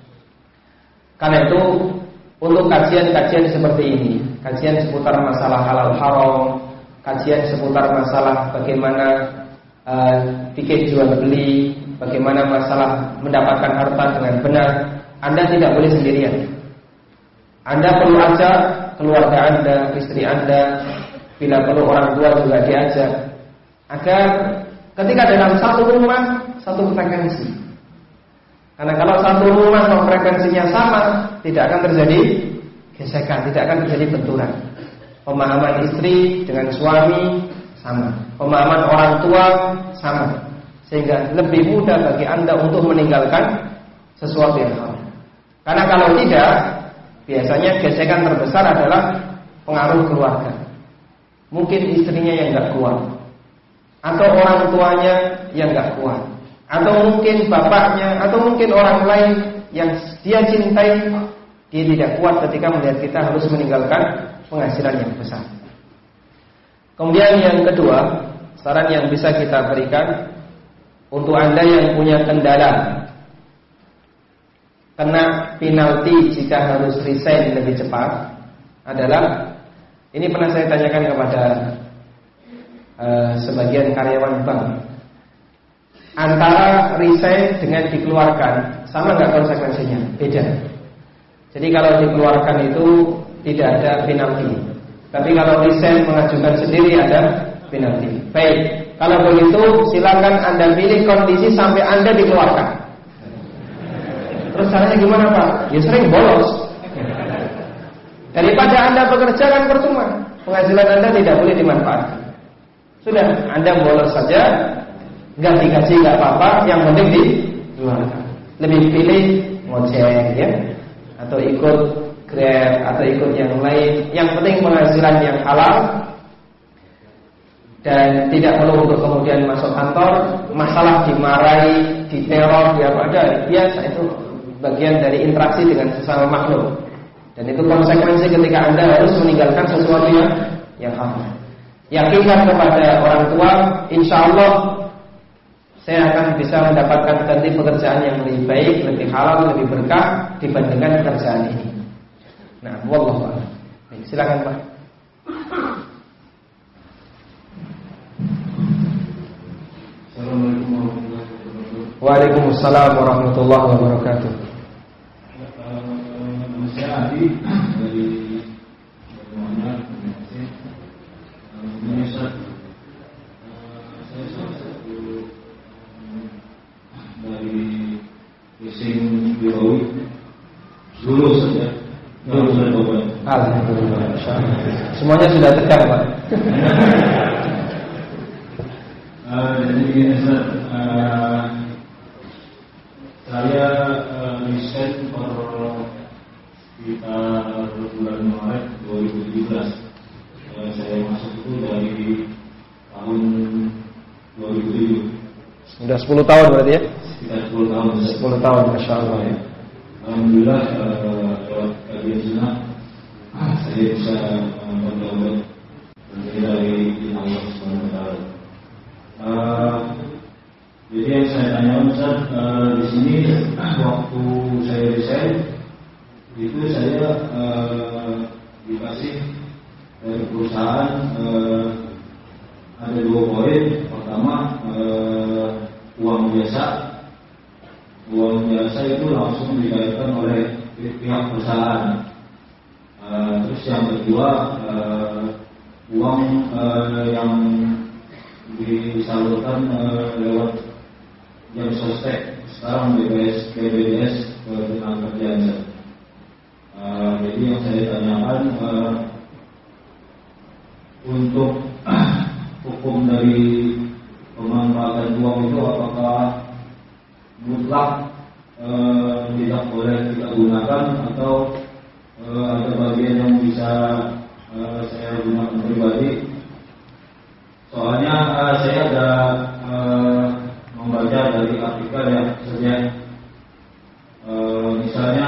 Karena itu, untuk kajian-kajian seperti ini, kajian seputar masalah halal haram, kajian seputar masalah bagaimana fikih jual beli, bagaimana masalah mendapatkan harta dengan benar, Anda tidak boleh sendirian. Anda perlu ajak keluarga Anda, istri Anda, bila perlu orang tua juga diajak, agar ketika dalam satu rumah, satu frekuensi. Karena kalau satu rumah kalau frekuensinya sama, tidak akan terjadi gesekan, tidak akan terjadi benturan. Pemahaman istri dengan suami sama, pemahaman orang tua sama, sehingga lebih mudah bagi Anda untuk meninggalkan sesuatu yang haram. Karena kalau tidak, biasanya gesekan terbesar adalah pengaruh keluarga. Mungkin istrinya yang gak kuat, atau orang tuanya yang gak kuat, atau mungkin bapaknya, atau mungkin orang lain yang dia cintai, dia tidak kuat ketika melihat kita harus meninggalkan penghasilan yang besar. Kemudian yang kedua, saran yang bisa kita berikan untuk Anda yang punya kendala kena penalti jika harus resign lebih cepat adalah, ini pernah saya tanyakan kepada sebagian karyawan bank, antara resign dengan dikeluarkan sama nggak konsekuensinya? Beda. Jadi kalau dikeluarkan itu tidak ada penalti, tapi kalau resign mengajukan sendiri ada penalti. Baik, kalau begitu silakan Anda pilih kondisi sampai Anda dikeluarkan. Terus caranya gimana Pak? Ya sering bolos. Daripada Anda bekerja kan percuma, penghasilan Anda tidak boleh dimanfaatkan. Sudah, Anda bolos saja, nggak digaji nggak apa-apa, yang penting dikeluarkan. Lebih pilih ngojek ya, atau ikut Grab, atau ikut yang lain. Yang penting penghasilan yang halal dan tidak perlu untuk kemudian masuk kantor. Masalah dimarahi, diteror, ya ada biasa, itu bagian dari interaksi dengan sesama makhluk. Dan itu konsekuensi ketika Anda harus meninggalkan sesuatu yang haram. Yakinkan kepada orang tua, insya Allah saya akan bisa mendapatkan ganti pekerjaan yang lebih baik, lebih halal, lebih berkah dibandingkan pekerjaan ini. Nah, wallahu a'lam. Silakan Pak. Assalamualaikum warahmatullahi wabarakatuh. Waalaikumsalam warahmatullahi wabarakatuh. Saya Adi dari Muhammad. Saya salah satu dari leasing Biawi dulu saja. Alhamdulillah. Semuanya sudah tegar Pak. Jadi begini Ustaz, saya riset per sekitar bulan Maret 2017. Saya masuk itu dari tahun 2007. Sudah 10 tahun berarti ya? Sekitar 10 tahun. 10 tahun, Masya Allah ya. Alhamdulillah lewat kajian sunnah saya bisa mendapatkan tanyakan ada 2 poin. Pertama, uang jasa. Uang jasa itu langsung dibayarkan oleh pihak perusahaan. Terus yang kedua, uang yang disalurkan lewat jam sostek, sekarang BPJS Ketenagakerjaan. Jadi yang saya tanyakan, untuk hukum dari pemanfaatan uang itu apakah mutlak tidak boleh kita gunakan, atau ada bagian yang bisa saya gunakan pribadi? Soalnya saya ada membaca dari artikel ya, misalnya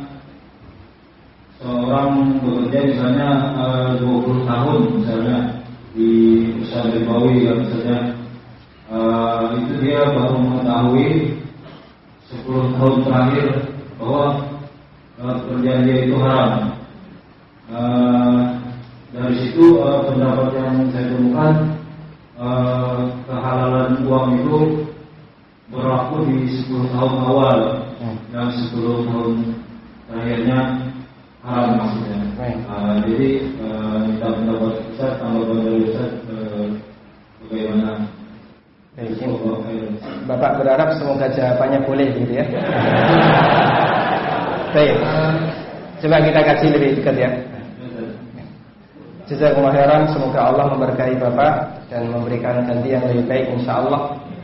seorang bekerja misalnya 20 tahun misalnya di usaha ribawi ya, misalnya itu dia baru mengetahui 10 tahun terakhir bahwa pekerjaan dia itu haram. Dari situ pendapat yang saya temukan, kehalalan uang itu berlaku di 10 tahun awal dan 10 tahun terakhirnya haram maksudnya. Jadi minta pendapat Ustaz, tanggapan dari Ustaz bagaimana? Bapak berharap semoga jawabannya boleh gitu ya. Baik, coba kita kaji lebih dekat ya. Jazakumullah khairan, semoga Allah memberkahi Bapak dan memberikan ganti yang lebih baik insyaallah.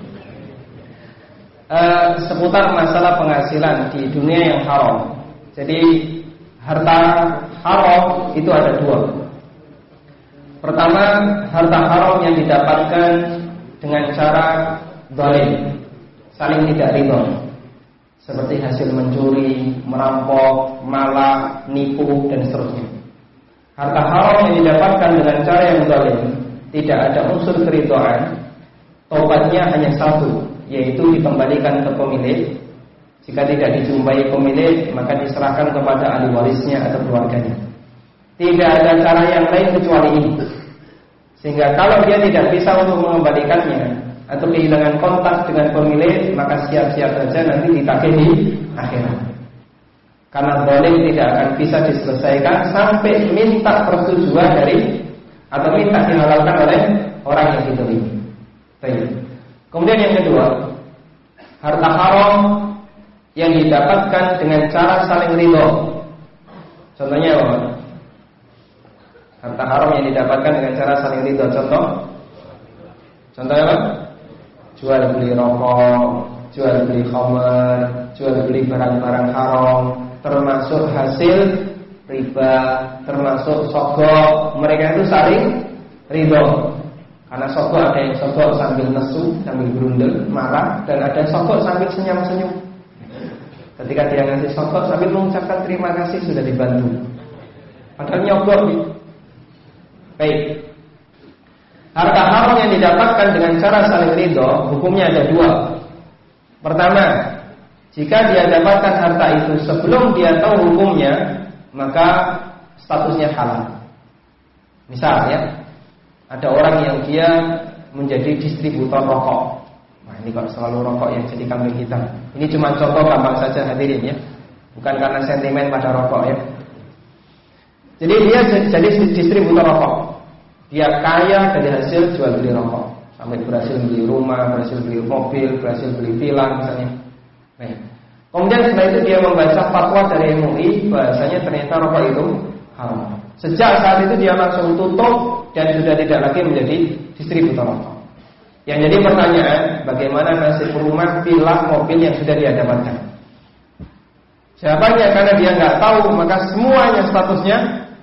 Seputar masalah penghasilan di dunia yang haram. Jadi harta haram itu ada 2. Pertama, harta haram yang didapatkan dengan cara zalim, saling tidak ridho, seperti hasil mencuri, merampok, malah, nipu dan seterusnya. Harta haram yang didapatkan dengan cara yang zalim, tidak ada unsur keridhaan, tobatnya hanya 1, yaitu dikembalikan ke pemilik. Jika tidak dijumpai pemilik, maka diserahkan kepada ahli warisnya atau keluarganya. Tidak ada cara yang lain kecuali ini. Sehingga kalau dia tidak bisa untuk mengembalikannya atau kehilangan kontak dengan pemilik, maka siap-siap saja nanti ditagih di akhirat. Karena zalim tidak akan bisa diselesaikan sampai minta persetujuan dari atau minta dihalalkan oleh orang yang diterima. Baik. Kemudian yang kedua, harta haram yang didapatkan dengan cara saling ridho. Contohnya apa? Harta haram yang didapatkan dengan cara saling ridho. Contohnya apa? Jual beli rokok, jual beli khamar, jual beli barang-barang haram, termasuk hasil riba, termasuk sogok. Mereka itu saling ridho. Karena sogok ada yang sogok sambil nesu, sambil berundel, marah, dan ada sogok sambil senyum-senyum. Ketika dia ngasih sogok sambil mengucapkan terima kasih sudah dibantu, padahal nyogok. Baik. Harta haram yang didapatkan dengan cara saling ridho, hukumnya ada 2. Pertama, jika dia dapatkan harta itu sebelum dia tahu hukumnya, maka statusnya halal. Misal ya, ada orang yang dia menjadi distributor rokok. Nah, ini kok selalu rokok yang jadi kambing hitam. Ini cuma contoh gampang saja hadirin ya, bukan karena sentimen pada rokok ya. Jadi dia jadi distributor rokok. Dia kaya dari hasil jual beli rokok, sampai berhasil beli rumah, berhasil beli mobil, berhasil beli villa misalnya. Nah, kemudian setelah itu dia membaca fatwa dari MUI, bahasanya ternyata rokok itu haram. Sejak saat itu dia langsung tutup dan sudah tidak lagi menjadi distributor rokok. Yang jadi pertanyaan, bagaimana nasib rumah, villa, mobil yang sudah dia dapatkan? Jawabannya, karena dia nggak tahu, maka semuanya statusnya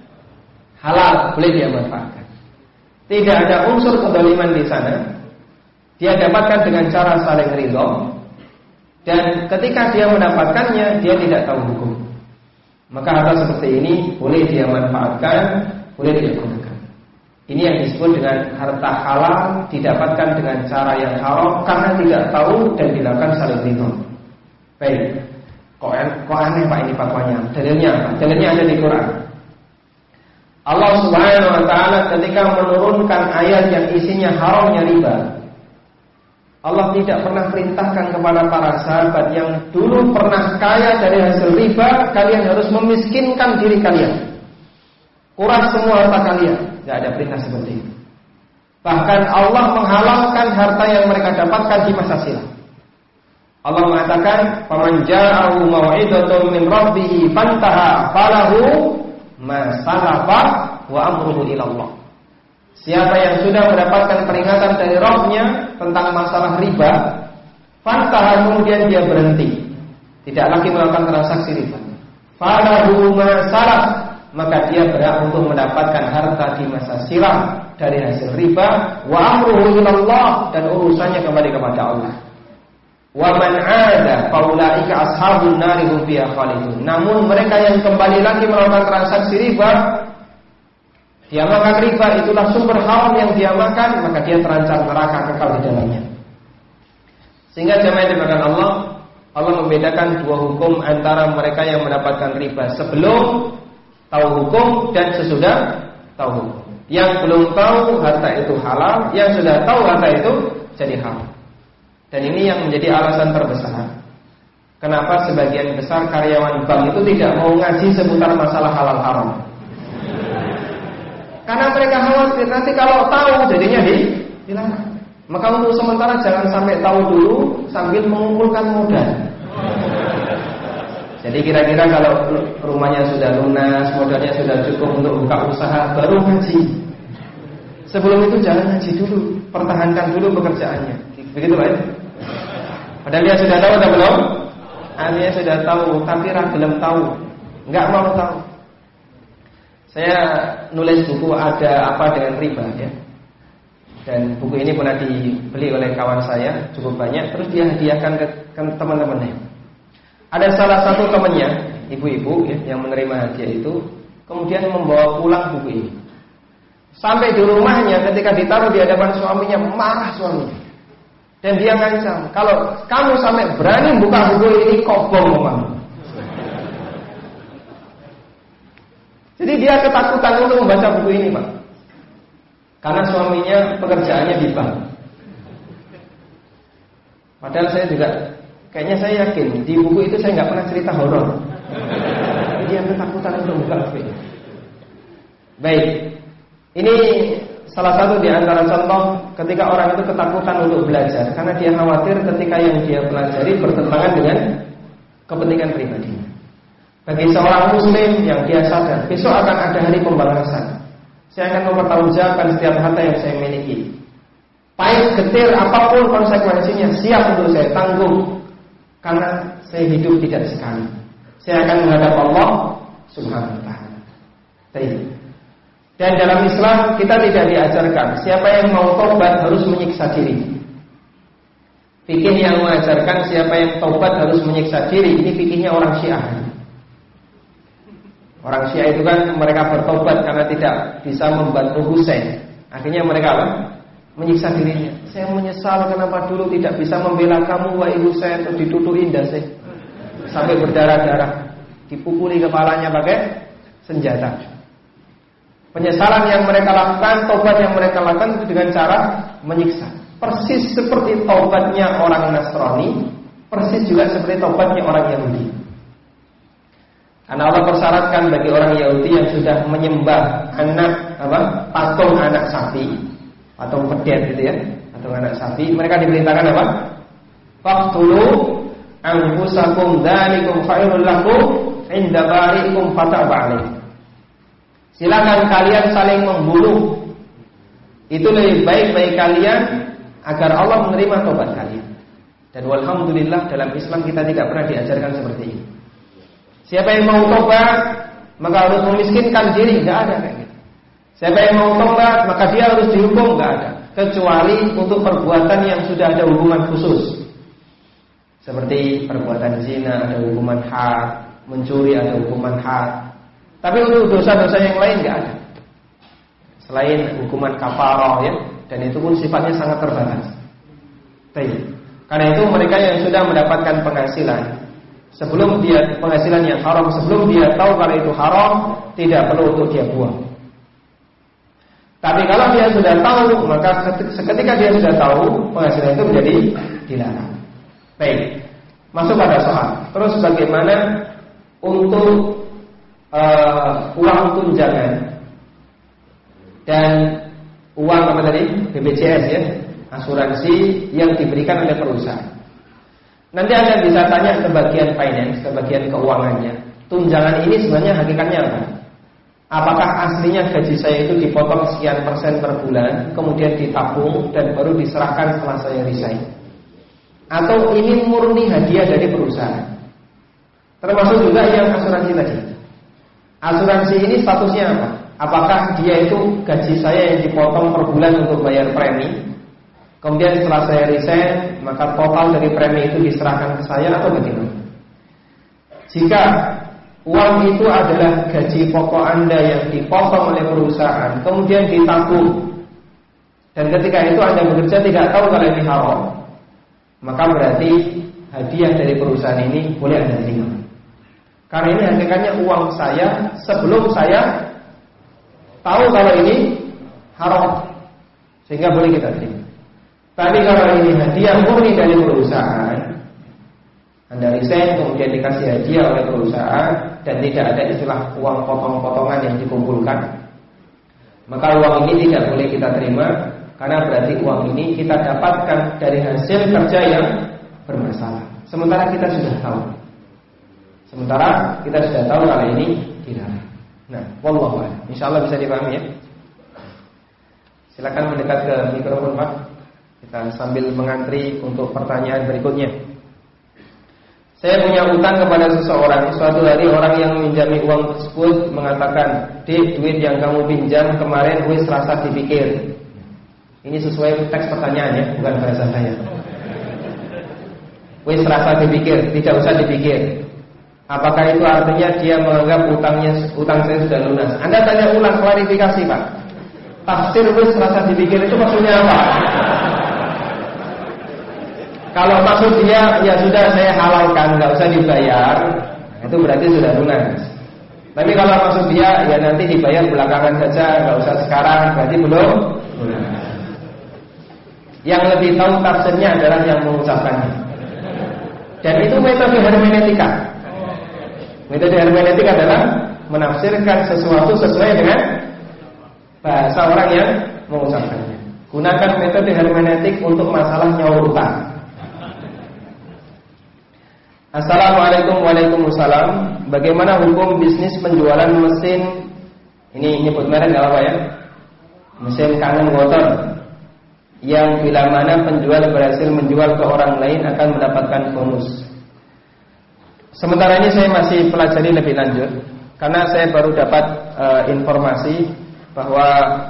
halal, boleh dia manfaatkan. Tidak ada unsur kezaliman di sana. Dia dapatkan dengan cara saling ridho, dan ketika dia mendapatkannya, dia tidak tahu hukum. Maka harta seperti ini boleh dia manfaatkan, boleh dia gunakan. Ini yang disebut dengan harta halal didapatkan dengan cara yang haram karena tidak tahu dan dilakukan saling ridho. Baik. Kok aneh Pak ini fatwanya? Dalilnya apa? Dalilnya ada di Quran. Allah Subhanahu wa taala ketika menurunkan ayat yang isinya haramnya riba, Allah tidak pernah perintahkan kepada para sahabat yang dulu pernah kaya dari hasil riba, kalian harus memiskinkan diri kalian, kuras semua harta kalian. Tidak ada perintah seperti itu. Bahkan Allah menghalalkan harta yang mereka dapatkan di masa silam. Allah mengatakan, "Faman ja'ahu mau'izatun min rabbih fantaha falahu ma salafa wa amruhu ila Allah." Siapa yang sudah mendapatkan peringatan dari Rabb-nya tentang masalah riba, fantaha, kemudian dia berhenti, tidak lagi melakukan transaksi riba, falahu ma salaf, maka dia berhak untuk mendapatkan harta di masa silam dari hasil riba, wa amruhu ila Allah, dan urusannya kembali kepada Allah. Wa man 'ada faulaika ashabun nari hum fiha khalidun. Namun mereka yang kembali lagi melakukan transaksi riba, dia makan riba, itulah sumber haram yang dia makan, maka dia terancam neraka kekal di dalamnya. Sehingga jemaah yang dimakan Allah membedakan dua hukum antara mereka yang mendapatkan riba sebelum tahu hukum dan sesudah tahu hukum. Yang belum tahu harta itu halal, yang sudah tahu harta itu jadi haram. Dan ini yang menjadi alasan terbesar kenapa sebagian besar karyawan bank itu tidak mau ngaji seputar masalah halal haram. Karena mereka khawatir nanti kalau tahu jadinya dilarang. Maka untuk sementara jangan sampai tahu dulu sambil mengumpulkan modal. Jadi kira-kira kalau rumahnya sudah lunas, modalnya sudah cukup untuk buka usaha, baru ngaji. Sebelum itu jangan ngaji dulu, pertahankan dulu pekerjaannya. Begitu Pak? Padahal dia sudah tahu atau belum? Dia sudah tahu, tapi belum tahu, nggak mau tahu. Saya nulis buku Ada Apa Dengan Riba, ya. Dan buku ini pernah dibeli oleh kawan saya cukup banyak, terus dia hadiahkan ke teman-temannya. Ada salah satu temannya, ibu-ibu ya, yang menerima hadiah itu, kemudian membawa pulang buku ini. Sampai di rumahnya ketika ditaruh di hadapan suaminya, marah suaminya. Dan dia ngancam, kalau kamu sampai berani buka buku ini, kobong kamu. Jadi dia ketakutan untuk membaca buku ini, Pak. Karena suaminya pekerjaannya di bank. Padahal saya juga, kayaknya saya yakin di buku itu saya nggak pernah cerita horor. Dia ketakutan untuk membuka buku ini. Baik, ini salah satu di antara contoh ketika orang itu ketakutan untuk belajar karena dia khawatir ketika yang dia pelajari bertentangan dengan kepentingan pribadinya. Bagi seorang muslim yang dia sadar besok akan ada hari pembalasan, saya akan mempertanggungjawabkan setiap harta yang saya miliki. Pahit getir apapun konsekuensinya siap untuk saya tanggung, karena saya hidup tidak sekali. Saya akan menghadap Allah Subhanahu wa ta'ala. Dan dalam Islam kita tidak diajarkan siapa yang mau taubat harus menyiksa diri. Fikih yang mengajarkan siapa yang taubat harus menyiksa diri, ini fikihnya orang Syiah. Orang Syiah itu kan mereka bertobat karena tidak bisa membantu Husain. Akhirnya mereka apa? Menyiksa dirinya. Saya menyesal kenapa dulu tidak bisa membela kamu wahai Husain, atau ditutuin dasi sampai berdarah-darah, dipukuli kepalanya pakai senjata. Penyesalan yang mereka lakukan, taubat yang mereka lakukan itu dengan cara menyiksa. Persis seperti taubatnya orang Nasrani, persis juga seperti taubatnya orang Yahudi. Karena Allah persyaratkan bagi orang Yahudi yang sudah menyembah patung anak sapi, patung pedet gitu ya, patung anak sapi, mereka diperintahkan apa? Faqtulu anfusakum dzalikum khairul lakum inda bari'ikum fataba alaikum. Silakan kalian saling membunuh. Itu lebih baik bagi kalian agar Allah menerima tobat kalian. Dan walhamdulillah dalam Islam kita tidak pernah diajarkan seperti ini. Siapa yang mau tobat maka harus memiskinkan diri, enggak ada kayak gitu. Siapa yang mau tobat maka dia harus dihukum, enggak ada. Kecuali untuk perbuatan yang sudah ada hukuman khusus. Seperti perbuatan zina ada hukuman had, mencuri ada hukuman had. Tapi untuk dosa-dosa yang lain enggak ada. Selain hukuman kafarah ya, dan itu pun sifatnya sangat terbatas. Karena itu mereka yang sudah mendapatkan penghasilan sebelum dia penghasilan yang haram, sebelum dia tahu kalau itu haram, tidak perlu untuk dia buang. Tapi kalau dia sudah tahu, maka seketika dia sudah tahu, penghasilan itu menjadi dilarang. Baik, masuk pada soal. Terus bagaimana untuk uang tunjangan dan uang apa tadi? BPJS ya, asuransi yang diberikan oleh perusahaan. Nanti Anda bisa tanya ke bagian finance, ke bagian keuangannya. Tunjangan ini sebenarnya hakikatnya apa? Apakah aslinya gaji saya itu dipotong sekian persen per bulan, kemudian ditabung dan baru diserahkan setelah saya resign? Atau ini murni hadiah dari perusahaan? Termasuk juga yang asuransi tadi. Asuransi ini statusnya apa? Apakah dia itu gaji saya yang dipotong per bulan untuk bayar premi, kemudian setelah saya resign, maka total dari premi itu diserahkan ke saya atau bagaimana? Jika uang itu adalah gaji pokok Anda yang dipotong oleh perusahaan, kemudian ditabung, dan ketika itu Anda bekerja tidak tahu kalau ini haram, maka berarti hadiah dari perusahaan ini boleh Anda terima. Karena ini hakikatnya uang saya sebelum saya tahu kalau ini haram, sehingga boleh kita terima. Tapi kalau ini hadiah murni dari perusahaan, Anda resign kemudian dikasih hadiah oleh perusahaan dan tidak ada istilah uang potong-potongan yang dikumpulkan, maka uang ini tidak boleh kita terima, karena berarti uang ini kita dapatkan dari hasil kerja yang bermasalah. Sementara kita sudah tahu kalau ini dilarang. Nah, wallahu a'lam. Insyaallah bisa dipahami ya. Silakan mendekat ke mikrofon Pak. Kita sambil mengantri untuk pertanyaan berikutnya. Saya punya utang kepada seseorang. Suatu hari orang yang meminjami uang tersebut mengatakan, "Dik, duit yang kamu pinjam kemarin wis rasa dipikir." Ini sesuai teks pertanyaannya, bukan bahasa saya. Wis rasa dipikir, tidak usah dipikir. Apakah itu artinya dia menganggap utang saya sudah lunas? Anda tanya ulang, klarifikasi Pak. Tafsir wis rasa dipikir itu maksudnya apa? Kalau maksud dia, ya sudah saya halalkan, nggak usah dibayar, itu berarti sudah lunas. Tapi kalau maksud dia, ya nanti dibayar belakangan saja, nggak usah sekarang, berarti belum lunas. Yang lebih tahu tafsirnya adalah yang mengucapkannya. Dan itu metode hermeneutika. Metode hermeneutika adalah menafsirkan sesuatu sesuai dengan bahasa orang yang mengucapkannya. Gunakan metode hermeneutik untuk masalah nyaur utang. Assalamualaikum. Waalaikumsalam. Bagaimana hukum bisnis penjualan mesin, ini nyebut merek nggak apa ya, mesin kangen water, yang bila mana penjual berhasil menjual ke orang lain akan mendapatkan bonus? Sementara ini saya masih pelajari lebih lanjut, karena saya baru dapat informasi bahwa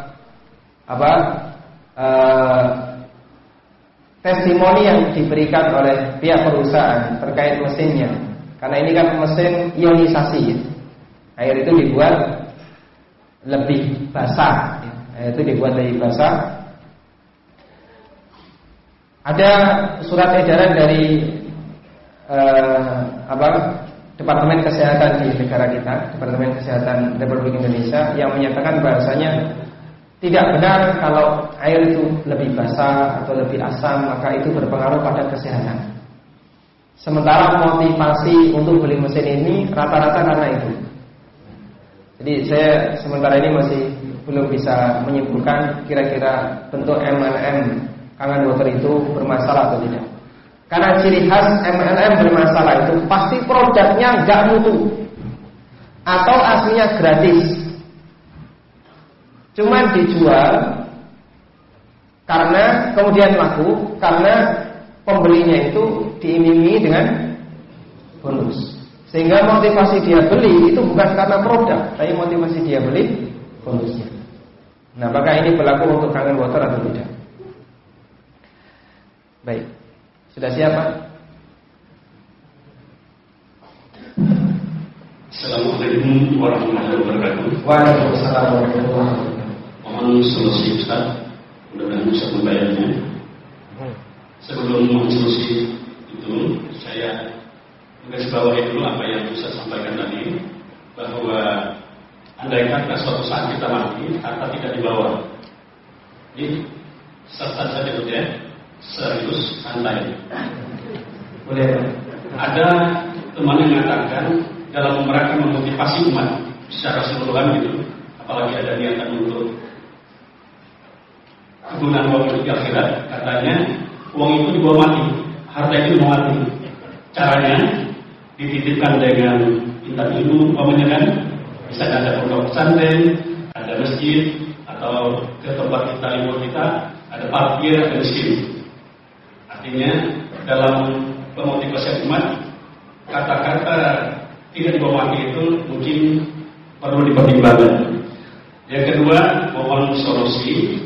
testimoni yang diberikan oleh pihak perusahaan terkait mesinnya, karena ini kan mesin ionisasi, air itu dibuat lebih basah, air itu dibuat lebih basah. Ada surat edaran dari Departemen Kesehatan di negara kita, Departemen Kesehatan Republik Indonesia, yang menyatakan bahasanya tidak benar kalau air itu lebih basah atau lebih asam, maka itu berpengaruh pada kesehatan. Sementara motivasi untuk beli mesin ini rata-rata karena itu. Jadi saya sementara ini masih belum bisa menyimpulkan kira-kira bentuk MLM kangen water itu bermasalah atau tidak. Karena ciri khas MLM bermasalah itu pasti produknya nggak mutu atau aslinya gratis, cuma dijual karena kemudian laku karena pembelinya itu diiming-imingi dengan bonus, sehingga motivasi dia beli itu bukan karena produk, tapi motivasi dia beli bonusnya. Nah, apakah ini berlaku untuk kangen water atau tidak? Baik, sudah siap Pak? Assalamualaikum warahmatullahi wabarakatuh. Waalaikumsalam warahmatullahi wabarakatuh. Mohon solusi Ustaz, mudah-mudahan bisa membayarnya. Sebelum mohon solusi itu, saya menggarisbawahi dulu apa yang Ustaz sampaikan tadi, bahwa andai kata suatu saat kita mati, harta tidak dibawa, Ini serta saja ya, serius, santai. Boleh. Ada teman yang mengatakan dalam mereka memotivasi umat secara keseluruhan gitu, apalagi ada niatan untuk kegunaan uang di akhirat, katanya uang itu dibawa mati, harta itu dibawa mati. Caranya dititipkan dengan intan ilmu, umpamanya kan, bisa ada pondok pesantren, ada masjid, atau ke tempat kita libur kita, ada parkir, ada miskin. Artinya dalam pemotivasi umat, kata-kata tidak dibawa mati itu mungkin perlu dipertimbangkan. Yang kedua, mohon solusi.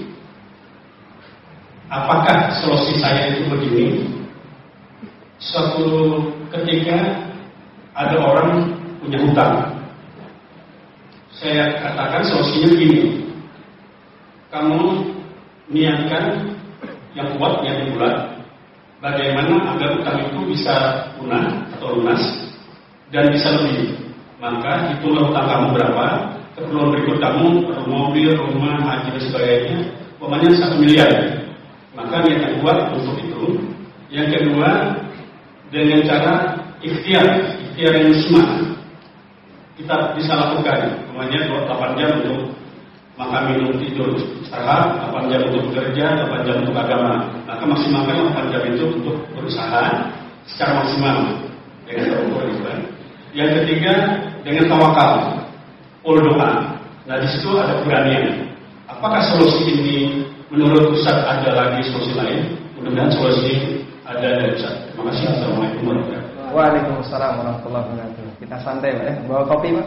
Apakah solusi saya itu begini? Suatu ketika ada orang punya hutang, saya katakan solusinya begini. Kamu niatkan yang kuat, yang bulat, bagaimana agar utang itu bisa lunas dan bisa lebih. Maka hitunglah utang kamu berapa, keperluan berikut kamu perlu mobil, rumah, haji dan sebagainya, umpamanya 1 miliar. Maka niat yang kuat untuk itu. Yang kedua, dengan cara ikhtiar yang smart, kita bisa lakukan, umpamanya 8 jam untuk makan, minum, tidur, istirahat, 8 jam untuk bekerja, 8 jam untuk agama. Maka maksimalkan 8 jam itu untuk berusaha secara maksimal dengan terukur gitu kan. Yang ketiga, dengan tawakal, doa. Nah di situ ada keberanian. Apakah solusi ini menurut Ustaz ada lagi solusi lain? Mudah-mudahan solusi ada dari Ustaz. Terima kasih. Assalamualaikum warahmatullahi wabarakatuh. Waalaikumsalam warahmatullahi wabarakatuh. Kita santai Pak ya. Bawa kopi Pak.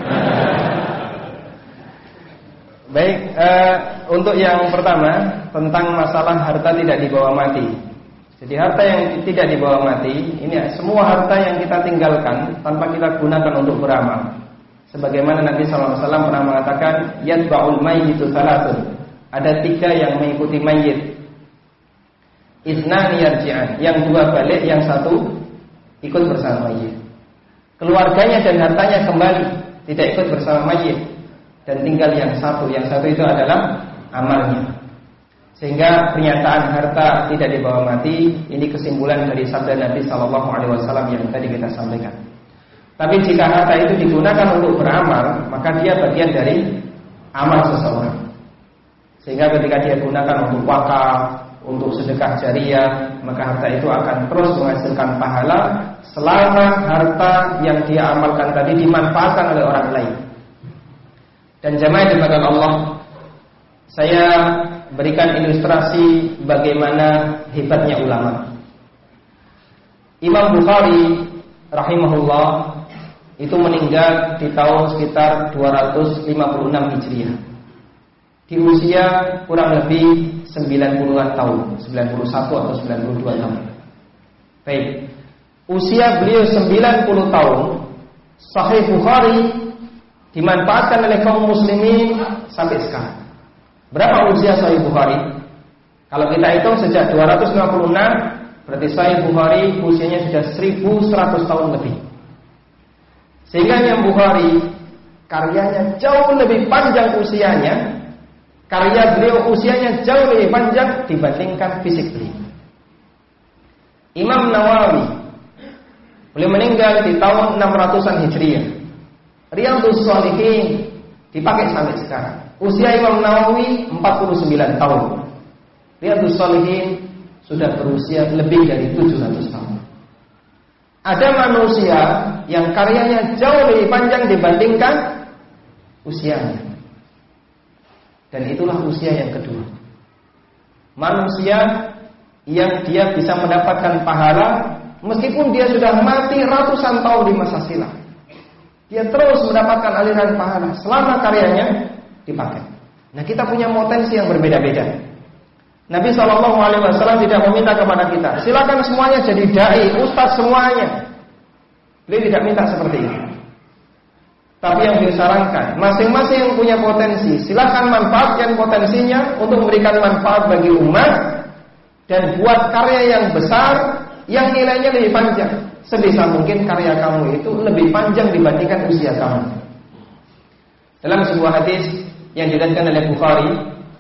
Baik, untuk yang pertama tentang masalah harta tidak dibawa mati. Jadi harta yang tidak dibawa mati, ini semua harta yang kita tinggalkan tanpa kita gunakan untuk beramal. Sebagaimana Nabi SAW pernah mengatakan, yatba'ul mayyitu thalathun. Ada 3 yang mengikuti mayyit. Ithnani yarji'an, yang 2 balik, yang 1 ikut bersama mayyit. Keluarganya dan hartanya kembali, tidak ikut bersama mayyit. Dan tinggal yang satu itu adalah amalnya. Sehingga pernyataan harta tidak dibawa mati, ini kesimpulan dari sabda Nabi SAW yang tadi kita sampaikan. Tapi jika harta itu digunakan untuk beramal, maka dia bagian dari amal seseorang. Sehingga ketika dia gunakan untuk wakaf, untuk sedekah jariyah, maka harta itu akan terus menghasilkan pahala selama harta yang dia amalkan tadi dimanfaatkan oleh orang lain. Dan jamaah dimakan Allah, saya berikan ilustrasi bagaimana hebatnya ulama. Imam Bukhari rahimahullah itu meninggal di tahun sekitar 256 Hijriah. Di usia kurang lebih 90-an tahun, 91 atau 92 tahun. Baik. Usia beliau 90 tahun, Sahih Bukhari dimanfaatkan oleh kaum muslimin sampai sekarang. Berapa usia Sahih Bukhari? Kalau kita hitung sejak 256, berarti Sahih Bukhari usianya sudah 1100 tahun lebih. Sehingga Imam Bukhari karyanya jauh lebih panjang usianya. Karya beliau usianya jauh lebih panjang dibandingkan fisik beliau. Imam Nawawi, beliau meninggal di tahun 600-an Hijriah. Riyadhus Shalihin dipakai sampai sekarang. Usia Imam Nawawi 49 tahun. Riyadhus Shalihin sudah berusia lebih dari 700 tahun. Ada manusia yang karyanya jauh lebih panjang dibandingkan usianya. Dan itulah usia yang kedua. Manusia yang dia bisa mendapatkan pahala meskipun dia sudah mati ratusan tahun di masa silam. Dia terus mendapatkan aliran pahala selama karyanya dipakai. Nah, kita punya potensi yang berbeda-beda. Nabi SAW tidak meminta kepada kita, silakan semuanya jadi dai, ustaz semuanya. Beliau tidak minta seperti itu. Tapi yang disarankan, masing-masing yang punya potensi, silakan manfaatkan potensinya untuk memberikan manfaat bagi umat dan buat karya yang besar, yang nilainya lebih panjang. Sebisa mungkin karya kamu itu lebih panjang dibandingkan usia kamu. Dalam sebuah hadis yang diriwayatkan oleh Bukhari,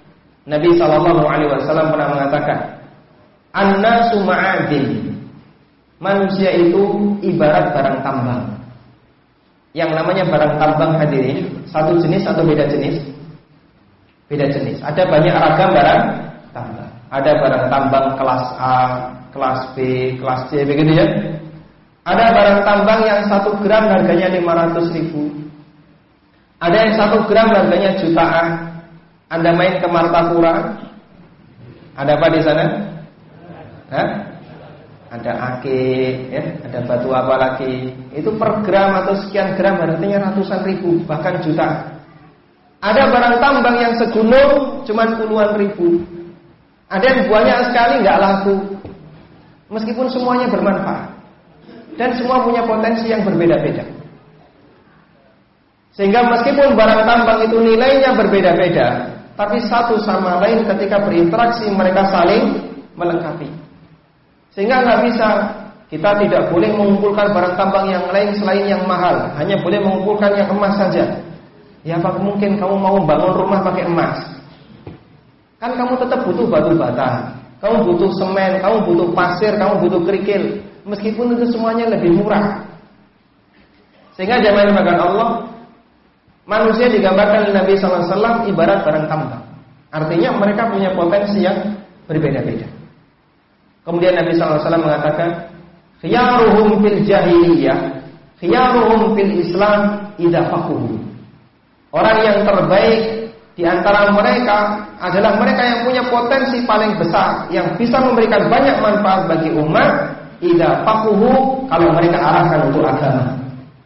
Nabi SAW pernah mengatakan, "An-nasu ma'adin." Manusia itu ibarat barang tambang. Yang namanya barang tambang hadirin, satu jenis atau beda jenis? Beda jenis. Ada banyak ragam barang tambang. Ada barang tambang kelas A, kelas B, kelas C, begitu ya. Ada barang tambang yang 1 gram harganya 500.000. Ada yang 1 gram harganya jutaan. Anda main ke Martapura, ada apa di sana? Hah? Ada akik, ya, ada batu apa lagi? Itu per gram atau sekian gram harganya ratusan ribu, bahkan jutaan. Ada barang tambang yang segunung cuman puluhan ribu. Ada yang banyak sekali nggak laku, meskipun semuanya bermanfaat dan semua punya potensi yang berbeda-beda. Sehingga meskipun barang tambang itu nilainya berbeda-beda, tapi satu sama lain ketika berinteraksi mereka saling melengkapi. Sehingga nggak bisa, kita tidak boleh mengumpulkan barang tambang yang lain selain yang mahal, hanya boleh mengumpulkan yang emas saja. Ya apa mungkin kamu mau bangun rumah pakai emas? Kan kamu tetap butuh batu bata, kamu butuh semen, kamu butuh pasir, kamu butuh kerikil. Meskipun itu semuanya lebih murah. Sehingga jamaah dimakan Allah, manusia digambarkan oleh Nabi SAW ibarat barang tambang. Artinya mereka punya potensi yang berbeda-beda. Kemudian Nabi SAW mengatakan, khiyaruhum fil jahiliyah, khiyaruhum fil Islam idza faqahu. Orang yang terbaik di antara mereka adalah mereka yang punya potensi paling besar, yang bisa memberikan banyak manfaat bagi umat idza faqahu, kalau mereka arahkan untuk agama.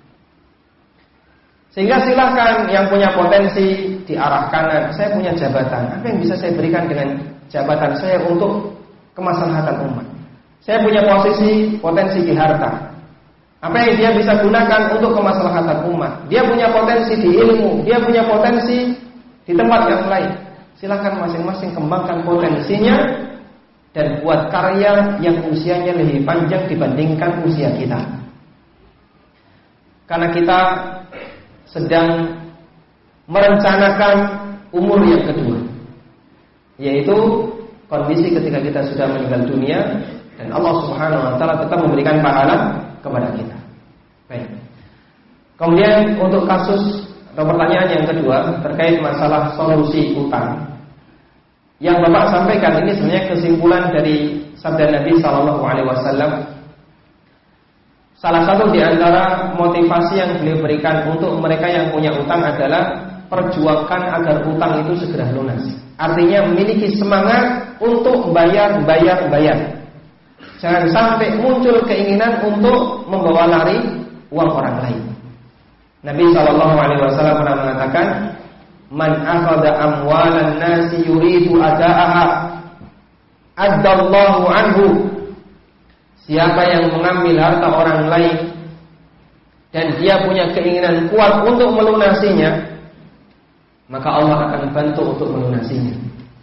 Sehingga silakan yang punya potensi di arah kanan, saya punya jabatan, apa yang bisa saya berikan dengan jabatan saya untuk kemaslahatan umat? Saya punya potensi di harta, apa yang dia bisa gunakan untuk kemaslahatan umat? Dia punya potensi di ilmu, dia punya potensi di tempat yang lain. Silakan masing-masing kembangkan potensinya dan buat karya yang usianya lebih panjang dibandingkan usia kita. Karena kita sedang merencanakan umur yang kedua, yaitu kondisi ketika kita sudah meninggal dunia dan Allah Subhanahu wa taala tetap memberikan pahala kepada kita. Baik. Kemudian untuk kasus atau pertanyaan yang kedua terkait masalah solusi utang, yang Bapak sampaikan ini sebenarnya kesimpulan dari sabda Nabi SAW. Salah satu di antara motivasi yang beliau berikan untuk mereka yang punya utang adalah perjuangkan agar utang itu segera lunas. Artinya memiliki semangat untuk bayar. Jangan sampai muncul keinginan untuk membawa lari uang orang lain. Nabi SAW pernah mengatakan, "Man akhadha amwalan nasi yuridu ada'aha, addallahu anhu." Siapa yang mengambil harta orang lain dan dia punya keinginan kuat untuk melunasinya, maka Allah akan bantu untuk melunasinya.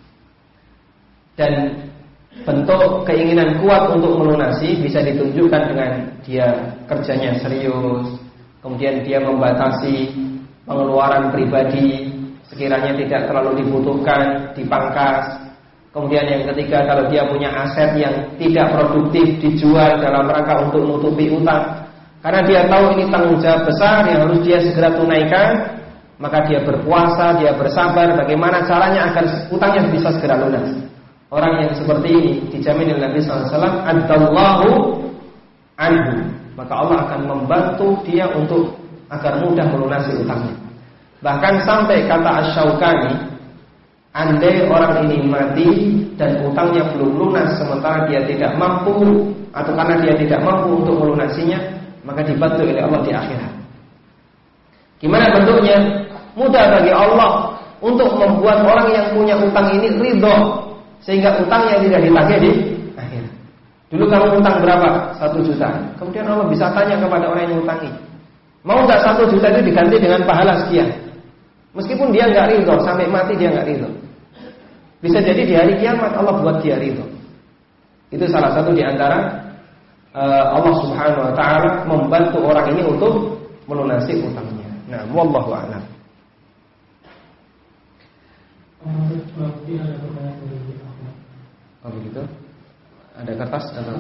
Dan bentuk keinginan kuat untuk melunasi bisa ditunjukkan dengan dia kerjanya serius, kemudian dia membatasi pengeluaran pribadi sekiranya tidak terlalu dibutuhkan, dipangkas. Kemudian yang ketiga, kalau dia punya aset yang tidak produktif dijual dalam rangka untuk menutupi utang, karena dia tahu ini tanggung jawab besar yang harus dia segera tunaikan, maka dia berpuasa, dia bersabar bagaimana caranya agar utangnya bisa segera lunas. Orang yang seperti ini dijamin oleh Nabi SAW, addallahu anhu, maka Allah akan membantu dia untuk agar mudah melunasi utangnya. Bahkan sampai kata Asy-Syaukani, andai orang ini mati dan utangnya belum lunas sementara dia tidak mampu, atau karena dia tidak mampu untuk melunasinya, maka dibantu oleh Allah di akhirat. Gimana bentuknya? Mudah bagi Allah untuk membuat orang yang punya utang ini ridho, sehingga utangnya tidak ditagih di akhirat. Dulu kamu utang berapa? 1 juta. Kemudian Allah bisa tanya kepada orang yang utangi, mau nggak 1 juta itu diganti dengan pahala sekian? Meskipun dia nggak ridho, sampai mati dia nggak ridho, bisa jadi di hari kiamat Allah buat dia ridho. Itu salah satu di antara Allah Subhanahu wa taala membantu orang ini untuk melunasi utangnya. Nah, wallahu a'lam. Mungkin ada pertanyaan dari Ahmad. Oh begitu. Ada kertas atau?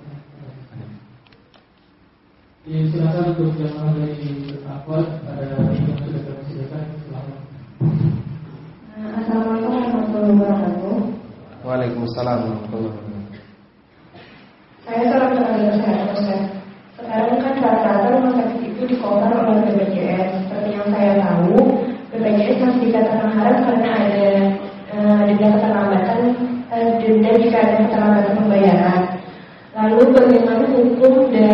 Ya, silakan untuk jamaah dari Ahmad, ada yang sudah kami sediakan. Selamat. Assalamualaikum warahmatullahi wabarakatuh. Waalaikumsalam warahmatullahi wabarakatuh. Saya seorang tenaga kesehatan, Ustaz. Sekarang kan rata-rata rumah sakit itu di-cover oleh BPJS. Seperti yang saya tahu, BPJS masih dikatakan haram karena ada denda keterlambatan, denda jika ada keterlambatan pembayaran. Lalu bagaimana hukum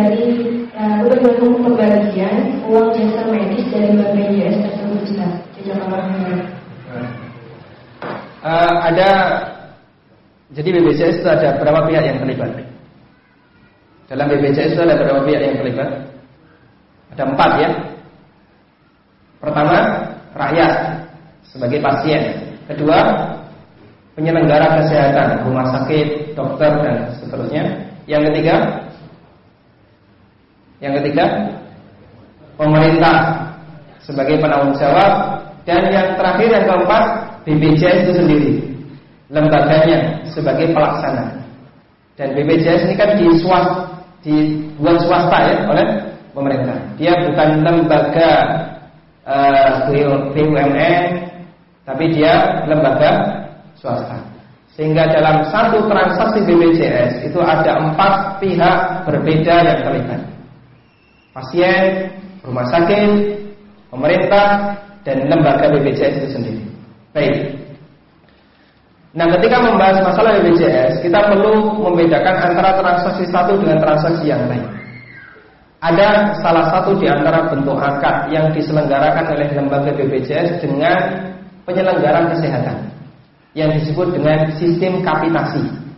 pembagian uang jasa medis dari BPJS tersebut, Ustaz? Jadi BPJS itu ada berapa pihak yang terlibat? Dalam BPJS itu ada berapa pihak yang terlibat? Ada 4 ya. Pertama, rakyat sebagai pasien. Kedua, penyelenggara kesehatan, rumah sakit, dokter dan seterusnya. Yang ketiga, pemerintah sebagai penanggung jawab. Dan yang terakhir, yang keempat, BPJS itu sendiri, lembaganya sebagai pelaksana. Dan BPJS ini kan dibuat swasta ya oleh pemerintah. Dia bukan lembaga BUMN, tapi dia lembaga swasta. Sehingga dalam satu transaksi BPJS itu ada 4 pihak berbeda yang terlibat: pasien, rumah sakit, pemerintah, dan lembaga BPJS itu sendiri. Baik. Nah, ketika membahas masalah BPJS, kita perlu membedakan antara transaksi satu dengan transaksi yang lain. Ada salah satu di antara bentuk akad yang diselenggarakan oleh lembaga BPJS dengan penyelenggara kesehatan yang disebut dengan sistem kapitasi.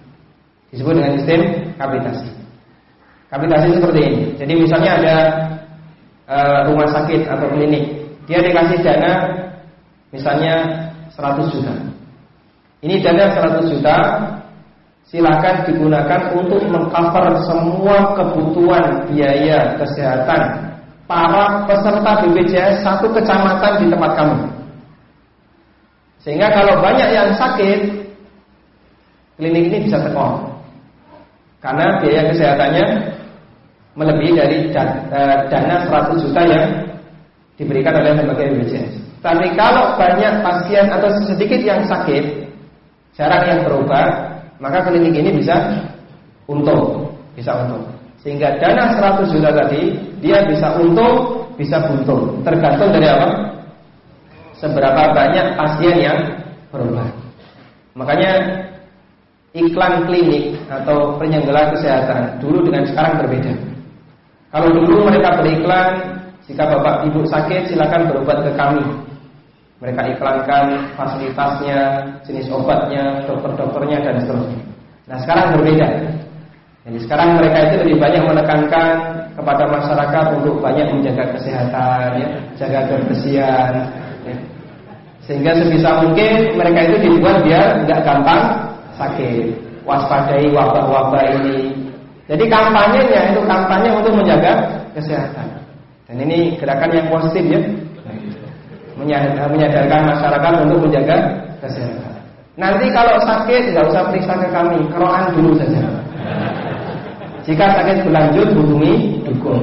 Kapitasi seperti ini. Jadi misalnya ada rumah sakit atau klinik, dia dikasih dana misalnya 100 juta. Ini dana 100 juta silakan digunakan untuk mengcover semua kebutuhan biaya kesehatan para peserta BPJS satu kecamatan di tempat kamu. Sehingga kalau banyak yang sakit, klinik ini bisa tekor karena biaya kesehatannya melebihi dari dana 100 juta yang diberikan oleh lembaga BPJS. Tapi kalau banyak pasien atau sedikit yang sakit, jarang yang berobat, maka klinik ini bisa untung. Sehingga dana 100 juta tadi dia bisa untung, bisa buntung, tergantung dari apa? Seberapa banyak pasien yang berobat. Makanya iklan klinik atau penyelenggara kesehatan dulu dengan sekarang berbeda. Kalau dulu mereka beriklan, jika bapak ibu sakit silakan berobat ke kami. Mereka iklankan fasilitasnya, jenis obatnya, dokter-dokternya dan seterusnya. Nah, sekarang berbeda. Jadi sekarang mereka itu lebih banyak menekankan kepada masyarakat untuk banyak menjaga kesehatan, ya, jaga kebersihan, ya. Sehingga sebisa mungkin mereka itu dibuat biar nggak gampang sakit, waspadai wabah-wabah ini. Jadi kampanyenya itu kampanye untuk menjaga kesehatan. Dan ini gerakan yang positif ya, menyadarkan masyarakat untuk menjaga kesehatan. Nanti kalau sakit nggak usah periksa ke kami, keroan dulu saja. Jika sakit berlanjut hubungi dukun.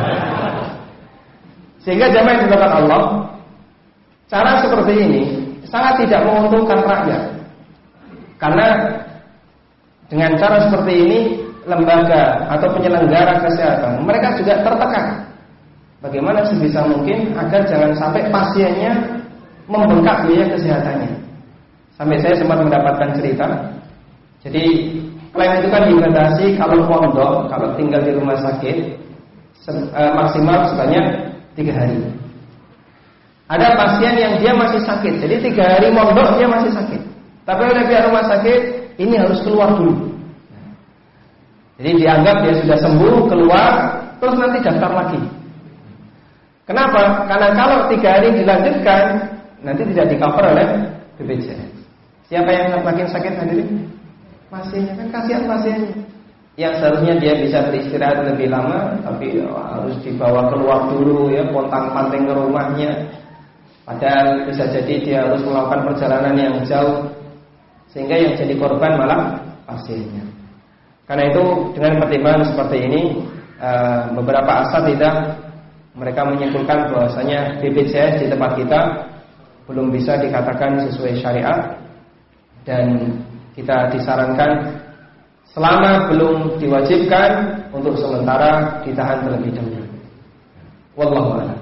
Sehingga jamaah yang dilakukan Allah, cara seperti ini sangat tidak menguntungkan rakyat. Karena dengan cara seperti ini lembaga atau penyelenggara kesehatan mereka juga tertekan. Bagaimana sebisa mungkin agar jangan sampai pasiennya membengkak biaya kesehatannya. Sampai saya sempat mendapatkan cerita. Jadi klaim itu kan dibatasi kalau pondok, kalau tinggal di rumah sakit maksimal sebanyak 3 hari. Ada pasien yang dia masih sakit, jadi 3 hari mondok dia masih sakit. Tapi oleh pihak rumah sakit ini harus keluar dulu. Jadi dianggap dia sudah sembuh, keluar, terus nanti daftar lagi. Kenapa? Karena kalau 3 hari dilanjutkan, nanti tidak di-cover oleh BPJS. Siapa yang makin sakit hadirin? Pasiennya, kan kasihan pasiennya. Yang seharusnya dia bisa beristirahat lebih lama, tapi harus dibawa keluar dulu ya, pontang-panting ke rumahnya. Padahal bisa jadi dia harus melakukan perjalanan yang jauh, sehingga yang jadi korban malah pasirnya. Karena itu dengan pertimbangan seperti ini, beberapa asatidzah mereka menyimpulkan bahwasanya BPJS di tempat kita belum bisa dikatakan sesuai syariat, dan kita disarankan selama belum diwajibkan untuk sementara ditahan terlebih dahulu. Wallahu a'lam.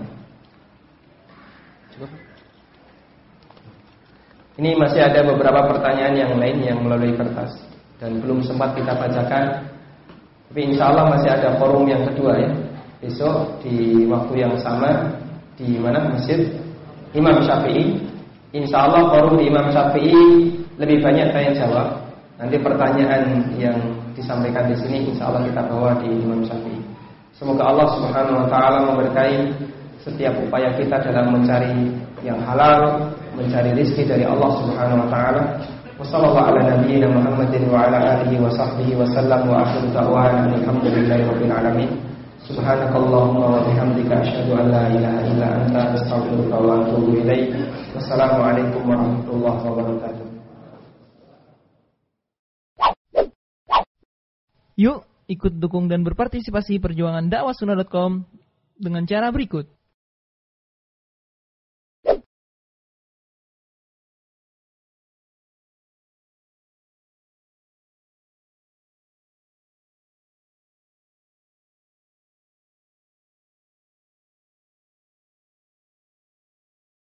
Ini masih ada beberapa pertanyaan yang lain yang melalui kertas dan belum sempat kita bacakan. Tapi insya Allah masih ada forum yang kedua ya. Besok di waktu yang sama di mana Masjid Imam Syafi'i. Insya Allah forum di Imam Syafi'i lebih banyak tanya jawab. Nanti pertanyaan yang disampaikan di sini insya Allah kita bawa di Imam Syafi'i. Semoga Allah Subhanahu Wa Taala memberkahi setiap upaya kita dalam mencari yang halal, mencari rezeki dari Allah Subhanahu Wa Taala. Wassallallahu ala nabiyyina Muhammadin wa ala alihi wa sahbihi wa sallam wa akhiru da'wana alhamdulillahi rabbil alamin. Subhanakallahumma wa bihamdika asyhadu an la ilaha illa anta astaghfiruka wa atubu ilaik. Wassalamualaikum warahmatullahi wabarakatuh. Yuk ikut dukung dan berpartisipasi perjuangan dakwahsunnah.com dengan cara berikut.